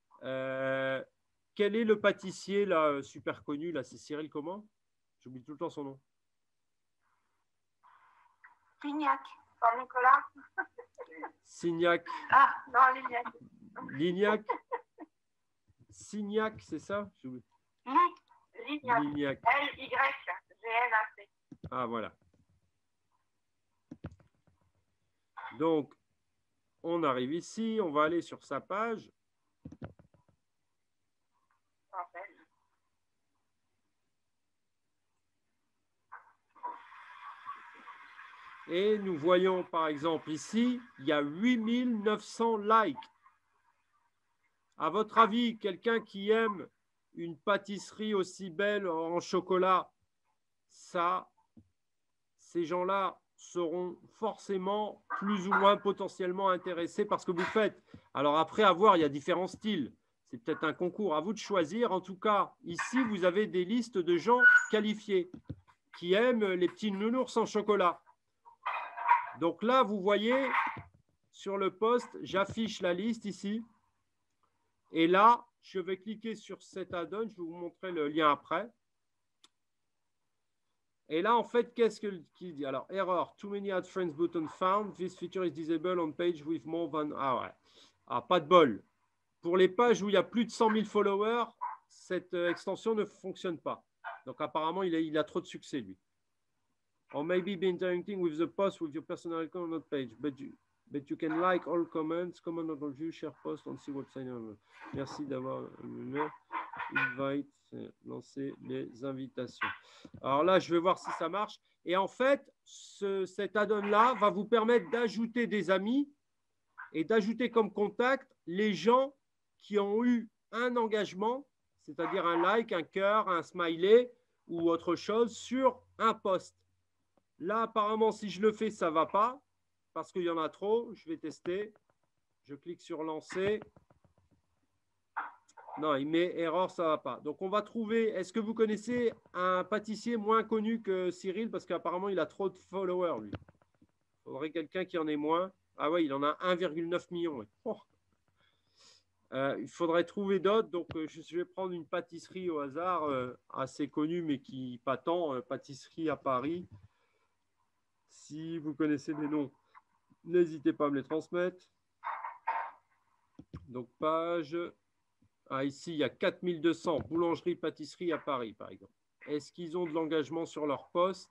Quel est le pâtissier là, super connu là? C'est Cyril comment? J'oublie tout le temps son nom. Lignac. Saint-Nicolas. Signac. Ah, non, Lignac. Lignac. Signac, c'est ça? Lignac. Lignac. L-Y-G-N-A-C. Ah, voilà. Donc, on arrive ici, on va aller sur sa page. Et nous voyons par exemple ici, il y a 8900 likes. À votre avis, quelqu'un qui aime une pâtisserie aussi belle en chocolat, ça, ces gens-là seront forcément plus ou moins potentiellement intéressés par ce que vous faites. Alors après, à voir, il y a différents styles. C'est peut-être un concours, à vous de choisir. En tout cas, ici, vous avez des listes de gens qualifiés qui aiment les petits nounours en chocolat. Donc là, vous voyez, sur le post, j'affiche la liste ici. Et là, je vais cliquer sur cet add-on. Je vais vous montrer le lien après. Et là, en fait, qu'est-ce qu'il dit? Alors, error, too many add friends button found. This feature is disabled on page with more than… Ah ouais. Ah, pas de bol. Pour les pages où il y a plus de 100 000 followers, cette extension ne fonctionne pas. Donc, apparemment, il a trop de succès, lui. Or maybe be interacting with the post with your personal account on that page. But you can like all comments, comment on view, share post on the website. Merci d'avoir invite, lancer les invitations. Alors là, je vais voir si ça marche. Et en fait, cet add-on-là va vous permettre d'ajouter des amis et d'ajouter comme contact les gens qui ont eu un engagement, c'est-à-dire un like, un cœur, un smiley ou autre chose sur un post. Là, apparemment, si je le fais, ça ne va pas parce qu'il y en a trop. Je vais tester. Je clique sur lancer. Non, il met erreur, ça ne va pas. Donc, on va trouver… Est-ce que vous connaissez un pâtissier moins connu que Cyril? Parce qu'apparemment, il a trop de followers, lui. Il faudrait quelqu'un qui en ait moins. Ah oui, il en a 1,9 million. Oui. Oh. Il faudrait trouver d'autres. Donc, je vais prendre une pâtisserie au hasard, assez connue, mais qui pas tant. Pâtisserie à Paris. Si vous connaissez des noms, n'hésitez pas à me les transmettre. Donc, page… Ah, ici, il y a 4200 boulangeries, pâtisseries à Paris, par exemple. Est-ce qu'ils ont de l'engagement sur leur poste?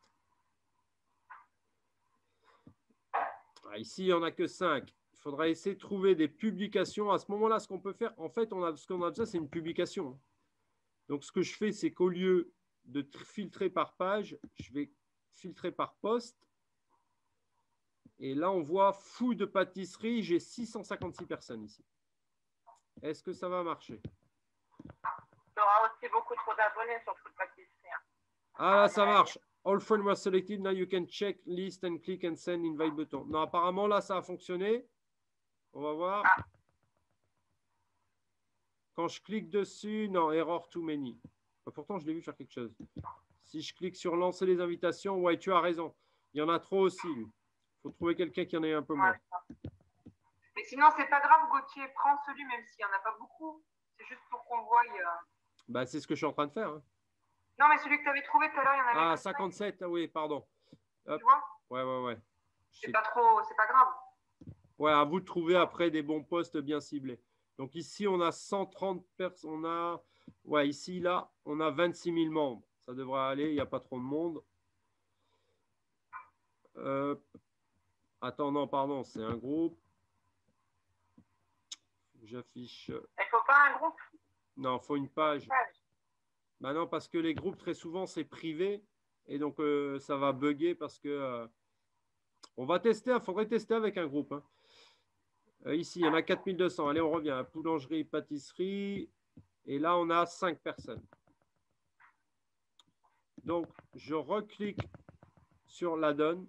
Ah, ici, il n'y en a que 5. Il faudra essayer de trouver des publications. À ce moment-là, ce qu'on peut faire, en fait, ce qu'on a besoin, c'est une publication. Donc, ce que je fais, c'est qu'au lieu de filtrer par page, je vais filtrer par poste. Et là, on voit fou de pâtisserie. J'ai 656 personnes ici. Est-ce que ça va marcher? Tu auras aussi beaucoup trop d'abonnés sur toute pâtisserie. Ah là, ça marche. All friends were selected. Now you can check list and click and send invite button. Non, apparemment, là, ça a fonctionné. On va voir. Ah. Quand je clique dessus, non, error too many. Pourtant, je l'ai vu faire quelque chose. Si je clique sur lancer les invitations, ouais, tu as raison. Il y en a trop aussi. Il faut trouver quelqu'un qui en ait un peu moins. Mais sinon, c'est pas grave, Gauthier. Prends celui, même s'il n'y en a pas beaucoup. C'est juste pour qu'on voie. Bah, c'est ce que je suis en train de faire. Hein. Non, mais celui que tu avais trouvé tout à l'heure, il y en avait. Ah, 57, ah oui, pardon. Hop. Tu vois? Ouais. C'est pas trop, c'est pas grave. Ouais, à vous de trouver après des bons postes bien ciblés. Donc ici, on a 130 personnes. Ouais, ici, là, on a 26 000 membres. Ça devrait aller, il n'y a pas trop de monde. Attends, non, pardon, c'est un groupe. J'affiche. Il ne faut pas un groupe? Non, il faut une page. Bah non, parce que les groupes, très souvent, c'est privé. Et donc, ça va bugger parce que on va tester. Il faudrait tester avec un groupe. Hein. Ici, il y en a 4200. Allez, on revient. Boulangerie, pâtisserie. Et là, on a 5 personnes. Donc, je reclique sur l'add-on.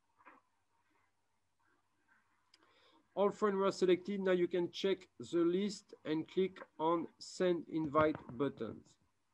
All friends were selected. Now you can check the list and click on Send Invite buttons.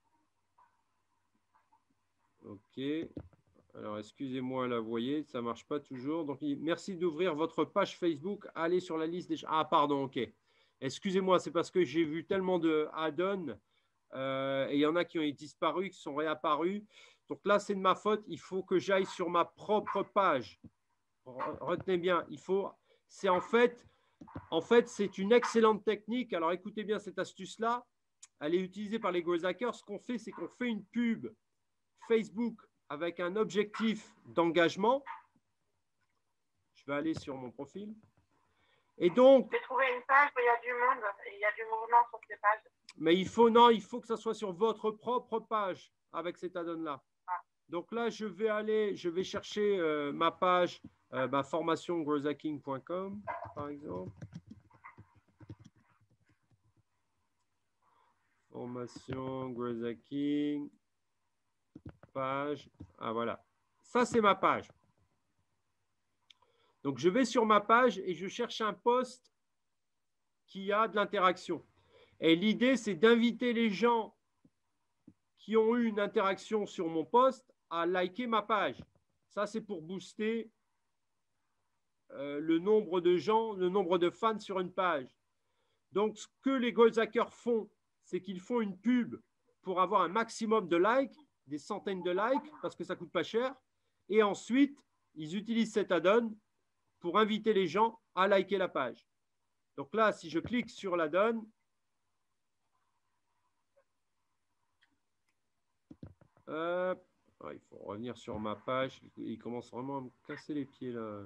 OK. Alors, excusez-moi, là, vous voyez, ça ne marche pas toujours. Donc, merci d'ouvrir votre page Facebook. Allez sur la liste des... Ah, pardon, OK. Excusez-moi, c'est parce que j'ai vu tellement de add-ons et il y en a qui ont disparu, qui sont réapparus. Donc là, c'est de ma faute. Il faut que j'aille sur ma propre page. Retenez bien, il faut... C'est en fait, c'est une excellente technique. Alors, écoutez bien cette astuce-là. Elle est utilisée par les growth hackers. Ce qu'on fait, c'est qu'on fait une pub Facebook avec un objectif d'engagement. Je vais aller sur mon profil. Et donc… J'ai trouvé une page où il y a du monde et il y a du mouvement sur ces pages. Mais il faut que ça soit sur votre propre page avec cet add-on-là. Ah. Donc là, je vais chercher ma page, ma formation growthhacking.com, par exemple. Formation growth hacking. Page. Ah, voilà. Ça, c'est ma page. Donc, je vais sur ma page et je cherche un post qui a de l'interaction. Et l'idée, c'est d'inviter les gens qui ont eu une interaction sur mon post à liker ma page. Ça, c'est pour booster le nombre de gens, le nombre de fans sur une page. Donc, ce que les growth hackers font, c'est qu'ils font une pub pour avoir un maximum de likes, des centaines de likes, parce que ça ne coûte pas cher. Et ensuite, ils utilisent cet add-on pour inviter les gens à liker la page. Donc là, si je clique sur l'add-on, il faut revenir sur ma page. Il commence vraiment à me casser les pieds là.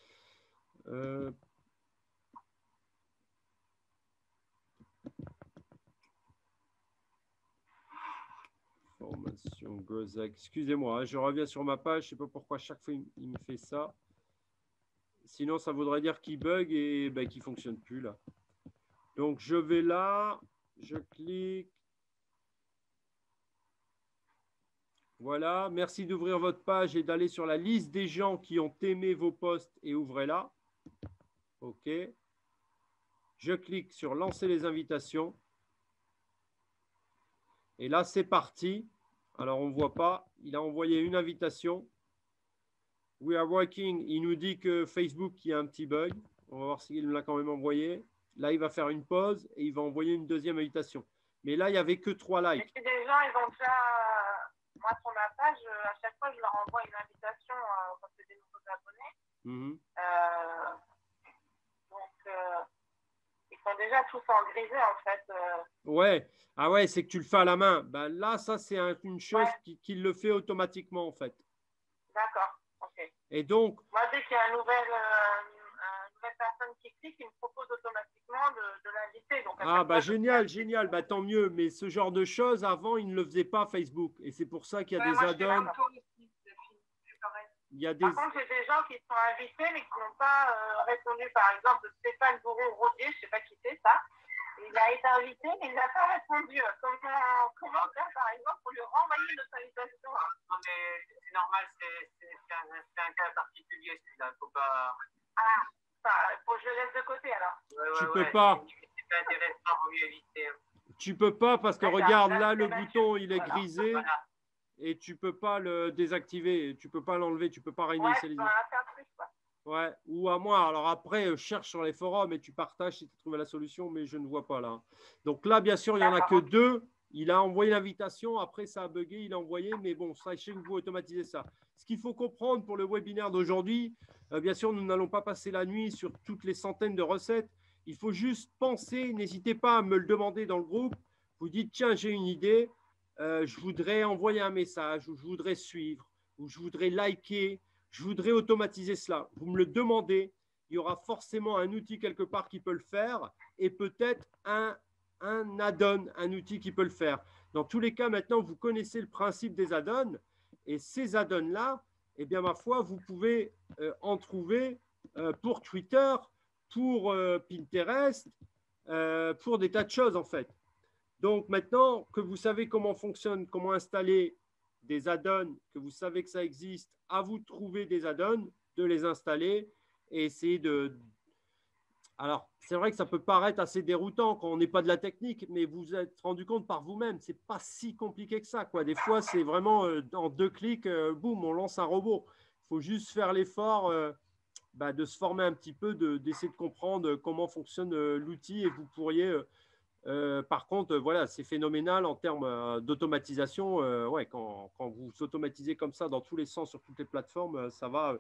Formation Gozak. Excusez-moi, hein, je reviens sur ma page. Je ne sais pas pourquoi chaque fois il me fait ça. Sinon, ça voudrait dire qu'il bug et ben, qu'il ne fonctionne plus là. Donc, je vais là, je clique. Voilà, merci d'ouvrir votre page et d'aller sur la liste des gens qui ont aimé vos posts et ouvrez-la. OK. Je clique sur lancer les invitations. Et là, c'est parti. Alors, on ne voit pas. Il a envoyé une invitation. We are working. Il nous dit que Facebook, il y a un petit bug. On va voir s'il me l'a quand même envoyé. Là, il va faire une pause et il va envoyer une deuxième invitation. Mais là, il n'y avait que 3 likes. Et des gens, ils ont déjà… Moi, sur ma page, à chaque fois, je leur envoie une invitation quand c'est des nouveaux abonnés. Donc, ils sont déjà tous en grisé, en fait. Ouais. Ah ouais, c'est que tu le fais à la main. Ben là, ça, c'est une chose qui le fait automatiquement, en fait. D'accord. OK. Et donc… Moi, dès qu'il y a une nouvelle personne qui clique, il me propose automatiquement de l'inviter. Ah, bah génial, génial. Bah tant mieux. Mais ce genre de choses, avant, ils ne le faisaient pas Facebook. Et c'est pour ça qu'il y a des add-ons. Il y a des… Par contre, j'ai des gens qui sont invités, mais qui n'ont pas répondu. Par exemple, Stéphane Bourreau-Rodier, je ne sais pas qui c'est ça. Il a été invité, mais il n'a pas répondu. Comment faire, par exemple, pour lui renvoyer notre invitation? Non, mais c'est normal. normal, c'est un cas particulier, celui-là. Faut pas. Il faut que je le laisse de côté alors. Tu peux pas. C'est intéressant, vaut mieux éviter. Tu peux pas parce que regarde, là, le bouton, il est Voilà, grisé voilà. et tu peux pas le désactiver. Tu peux pas l'enlever, tu peux pas Ouais, réinitialiser. tu vas faire un truc, quoi. Ouais, ou à moi. Alors après, cherche sur les forums et tu partages si tu as trouvé la solution, mais je ne vois pas là. Donc là, bien sûr, il n'y en a que deux. Il a envoyé l'invitation, après ça a bugué, il a envoyé, mais bon, sachez que vous pouvez automatiser ça. Ce qu'il faut comprendre pour le webinaire d'aujourd'hui, bien sûr, nous n'allons pas passer la nuit sur toutes les centaines de recettes. Il faut juste penser, n'hésitez pas à me le demander dans le groupe. Vous dites, tiens, j'ai une idée, je voudrais envoyer un message, ou je voudrais suivre, ou je voudrais liker, je voudrais automatiser cela. Vous me le demandez, il y aura forcément un outil quelque part qui peut le faire et peut-être un add-on, un outil qui peut le faire. Dans tous les cas, maintenant, vous connaissez le principe des add-ons et ces add-ons-là, eh bien, ma foi, vous pouvez en trouver pour Twitter, pour Pinterest, pour des tas de choses, en fait. Donc, maintenant que vous savez comment fonctionne, comment installer des add-ons, que vous savez que ça existe, à vous de trouver des add-ons, de les installer et essayer de… Alors, c'est vrai que ça peut paraître assez déroutant quand on n'est pas de la technique, mais vous vous êtes rendu compte par vous-même, ce n'est pas si compliqué que ça, quoi. Des fois, c'est vraiment en 2 clics, boum, on lance un robot. Il faut juste faire l'effort de se former un petit peu, d'essayer de comprendre comment fonctionne l'outil et vous pourriez… par contre, voilà, c'est phénoménal en termes d'automatisation. Ouais, quand vous automatisez comme ça dans tous les sens sur toutes les plateformes, ça va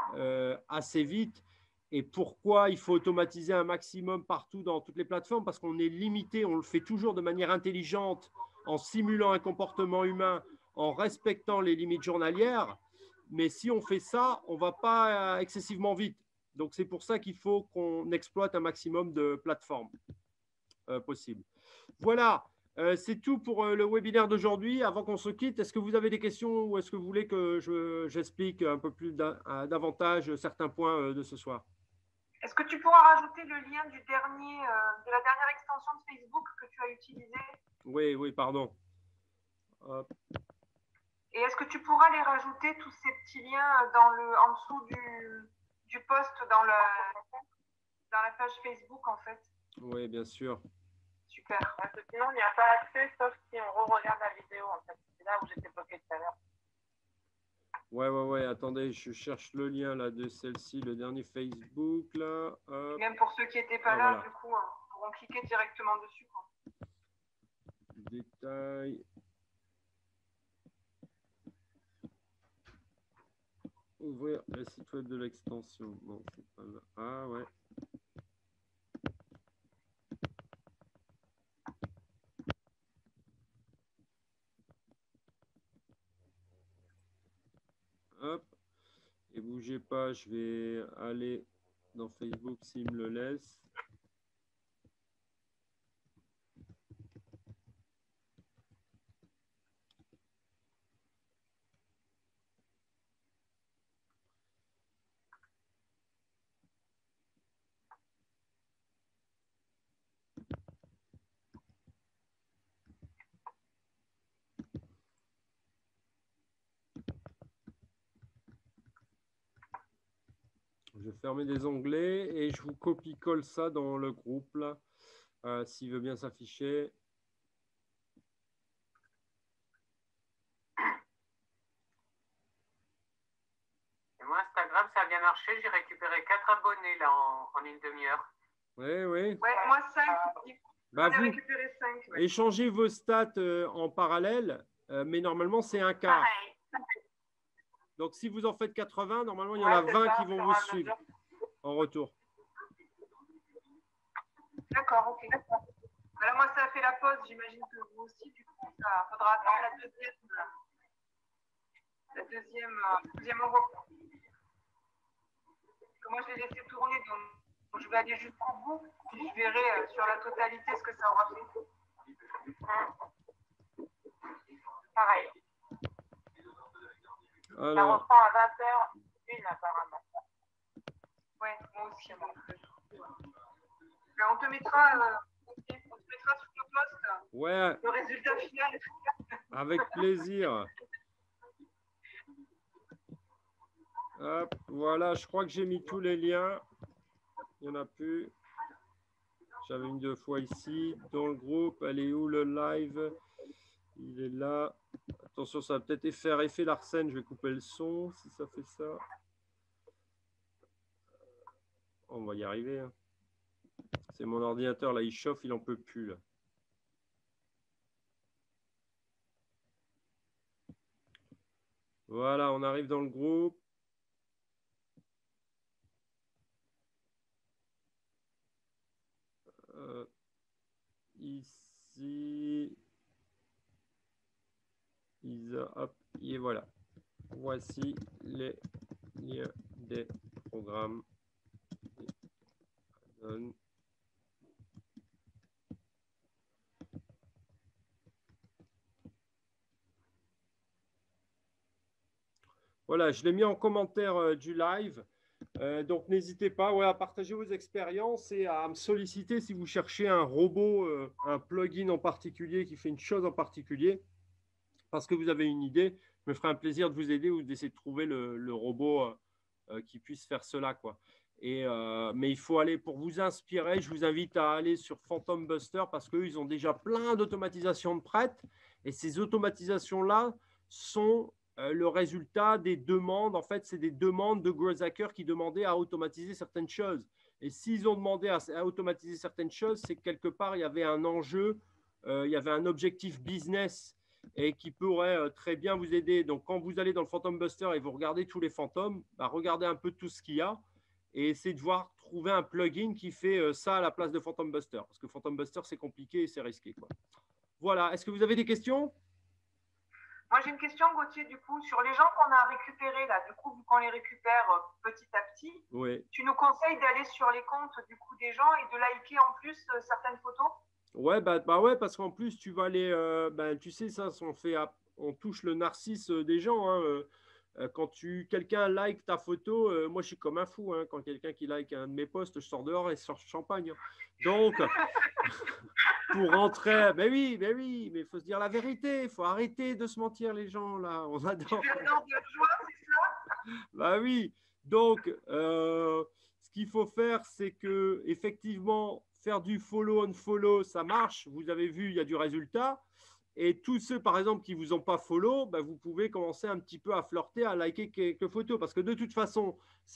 assez vite. Et pourquoi il faut automatiser un maximum partout dans toutes les plateformes? Parce qu'on est limité, on le fait toujours de manière intelligente, en simulant un comportement humain, en respectant les limites journalières. Mais si on fait ça, on ne va pas excessivement vite. Donc, c'est pour ça qu'il faut qu'on exploite un maximum de plateformes possibles. Voilà, c'est tout pour le webinaire d'aujourd'hui. Avant qu'on se quitte, est-ce que vous avez des questions ou est-ce que vous voulez que j'explique un peu plus davantage certains points de ce soir? Est-ce que tu pourras rajouter le lien de la dernière extension de Facebook que tu as utilisée? Oui, pardon. Hop. Et est-ce que tu pourras les rajouter, tous ces petits liens, en dessous du post dans la page Facebook, en fait? Oui, bien sûr. Super. Parce que sinon, il n'y a pas accès, sauf si on regarde la vidéo, en fait. C'est là où j'étais bloquée tout à l'heure. Ouais. Attendez, je cherche le lien là de celle-ci, le dernier Facebook là. Hop. Même pour ceux qui n'étaient pas là, voilà. du coup, pourront cliquer directement dessus, quoi. Détail. Ouvrir le site web de l'extension. Non, c'est pas là. Ah ouais. Hop. Et bougez pas, je vais aller dans Facebook s'il me le laisse. Je vais fermer des onglets et je vous copie-colle ça dans le groupe là, s'il veut bien s'afficher. Et moi, Instagram, ça a bien marché. J'ai récupéré 4 abonnés là en une demi-heure. Oui. Ouais, moi 5. Bah, J'en ai vous récupéré 5. Ouais. échangez vos stats en parallèle, mais normalement c'est un quart. Pareil. Donc si vous en faites 80, normalement il y en a 20 qui vont vous suivre en retour. D'accord, ok. Alors moi, ça a fait la pause. J'imagine que vous aussi, du coup, ça faudra attendre la deuxième envoi. Moi, je l'ai laissé tourner, donc je vais aller jusqu'au bout. Puis je verrai sur la totalité ce que ça aura fait. Pareil. Ça Alors, reprend à 20h, une apparemment. Ouais, moi aussi. Mais on te mettra sur le post ouais, le résultat final. avec plaisir. Hop, voilà, je crois que j'ai mis tous les liens. Il n'y en a plus. J'avais mis 2 fois ici. Dans le groupe, elle est où le live? Il est là. Attention, ça va peut-être faire effet Larsen. Je vais couper le son si ça fait ça. On va y arriver. Hein. C'est mon ordinateur, là, il chauffe, il n'en peut plus. Là. Voilà, on arrive dans le groupe. Ici. Isa, hop, et voilà. Voici les liens des programmes. Voilà, je l'ai mis en commentaire du live. Donc, n'hésitez pas à partager vos expériences et à me solliciter si vous cherchez un robot, un plugin en particulier qui fait une chose en particulier, parce que vous avez une idée. Je me ferai un plaisir de vous aider ou d'essayer de trouver le robot qui puisse faire cela, quoi. Mais il faut aller, pour vous inspirer, je vous invite à aller sur Phantom Buster parce qu'eux, ils ont déjà plein d'automatisations de prêtes. Et ces automatisations-là sont le résultat des demandes. En fait, c'est des demandes de growth hackers qui demandaient à automatiser certaines choses. Et s'ils ont demandé à automatiser certaines choses, c'est que quelque part, il y avait un enjeu, il y avait un objectif business et qui pourrait très bien vous aider. Donc, quand vous allez dans le Phantom Buster et vous regardez tous les fantômes, regardez un peu tout ce qu'il y a et essayez de voir trouver un plugin qui fait ça à la place de Phantom Buster. Parce que Phantom Buster, c'est compliqué et c'est risqué, quoi. Voilà. Est-ce que vous avez des questions? Moi, j'ai une question, Gauthier, du coup, sur les gens qu'on a récupérés, là, du coup, vu qu'on les récupère petit à petit, oui. Tu nous conseilles d'aller sur les comptes, du coup, des gens et de liker en plus certaines photos? Ouais, ouais, parce qu'en plus, tu vas aller, tu sais, ça, on touche le narcisse des gens, hein, quand quelqu'un like ta photo, moi je suis comme un fou. Hein, quand quelqu'un qui like un de mes posts, je sors dehors et je sors champagne. Hein. Donc, pour rentrer, mais il faut se dire la vérité. Il faut arrêter de se mentir, les gens là. On adore. Tu adores de joie, c'est ça? Bah oui. Donc, ce qu'il faut faire, c'est que effectivement, faire du follow on follow, ça marche. Vous avez vu, il y a du résultat. Et tous ceux, par exemple, qui ne vous ont pas follow, vous pouvez commencer un petit peu à flirter, à liker quelques photos. Parce que de toute façon,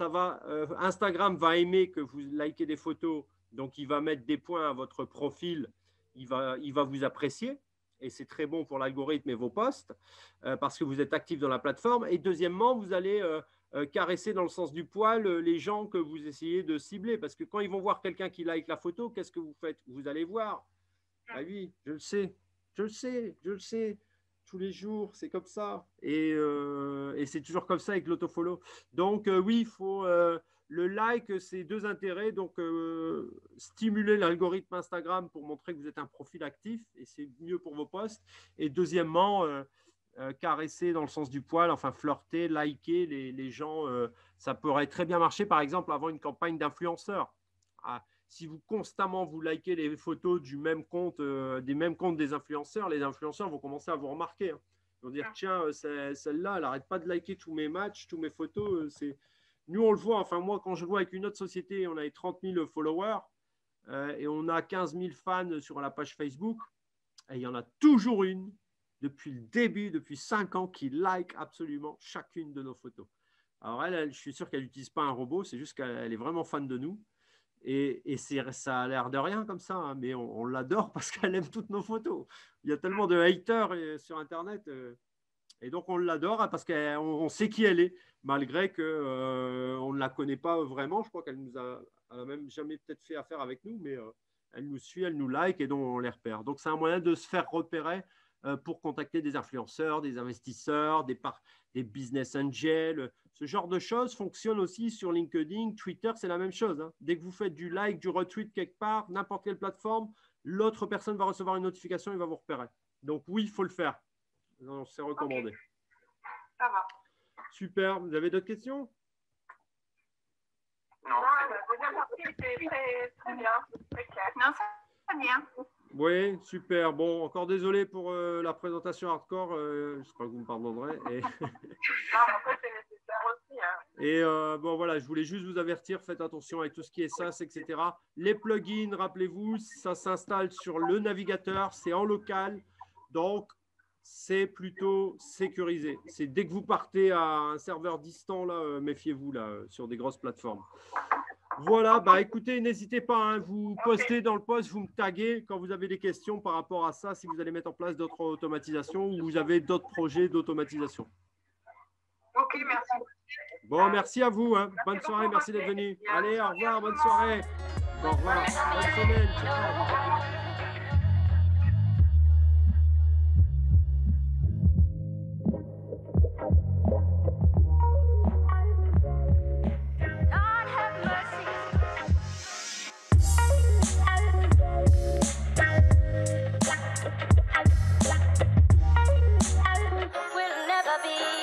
Instagram va aimer que vous likez des photos. Donc, il va mettre des points à votre profil. Il va vous apprécier. Et c'est très bon pour l'algorithme et vos posts parce que vous êtes actif dans la plateforme. Et deuxièmement, vous allez caresser dans le sens du poil les gens que vous essayez de cibler. Parce que quand ils vont voir quelqu'un qui like la photo, qu'est-ce que vous faites? Vous allez voir. Ah oui, je le sais. Je le sais. Tous les jours, c'est comme ça. Et c'est toujours comme ça avec l'autofollow. Donc, oui, il faut le like, c'est 2 intérêts. Donc, stimuler l'algorithme Instagram pour montrer que vous êtes un profil actif et c'est mieux pour vos posts. Et deuxièmement, caresser dans le sens du poil, enfin flirter, liker les gens. Ça pourrait très bien marcher, par exemple, avant une campagne d'influenceurs. Ah, si vous constamment vous likez les photos du même compte, des mêmes comptes des influenceurs, les influenceurs vont commencer à vous remarquer. Hein. Ils vont dire, tiens, celle-là, elle n'arrête pas de liker tous mes matchs, tous mes photos. Nous, on le voit. Enfin, moi, quand je vois avec une autre société, on avait 30 000 followers et on a 15 000 fans sur la page Facebook. Et il y en a toujours une, depuis le début, depuis 5 ans, qui like absolument chacune de nos photos. Alors, elle je suis sûr qu'elle n'utilise pas un robot, c'est juste qu'elle est vraiment fan de nous. Et ça a l'air de rien comme ça, hein, mais on l'adore parce qu'elle aime toutes nos photos. Il y a tellement de haters sur Internet. Et donc, on l'adore hein, parce qu'on sait qui elle est, malgré qu'on ne la connaît pas vraiment. Je crois qu'elle n'a même jamais peut-être fait affaire avec nous, mais elle nous suit, elle nous like et donc on les repère. Donc, c'est un moyen de se faire repérer pour contacter des influenceurs, des investisseurs, des business angels. Ce genre de choses fonctionne aussi sur LinkedIn, Twitter, c'est la même chose. Hein. Dès que vous faites du like, du retweet quelque part, n'importe quelle plateforme, l'autre personne va recevoir une notification et va vous repérer. Donc oui, il faut le faire. C'est recommandé. Okay. Ça va. Super. Vous avez d'autres questions? Non, la deuxième partie était très bien, très clair. Non, c'est bien. Oui, super. Bon, encore désolé pour la présentation hardcore. J'espère que vous me pardonnerez. Non, en fait, c'est nécessaire aussi. Hein. Et bon, voilà, je voulais juste vous avertir, faites attention avec tout ce qui est SaaS, etc. Les plugins, rappelez-vous, ça s'installe sur le navigateur, c'est en local, donc c'est plutôt sécurisé. C'est dès que vous partez à un serveur distant, là, méfiez-vous là, sur des grosses plateformes. Voilà, bah écoutez, n'hésitez pas, hein, vous postez dans le post, vous me taguez quand vous avez des questions par rapport à ça, si vous allez mettre en place d'autres automatisations ou vous avez d'autres projets d'automatisation. Ok, merci. Bon, merci à vous. Hein. Bonne soirée, merci d'être venu. Allez, au revoir, bonne soirée. Au revoir, bonne semaine. Ciao. We'll never be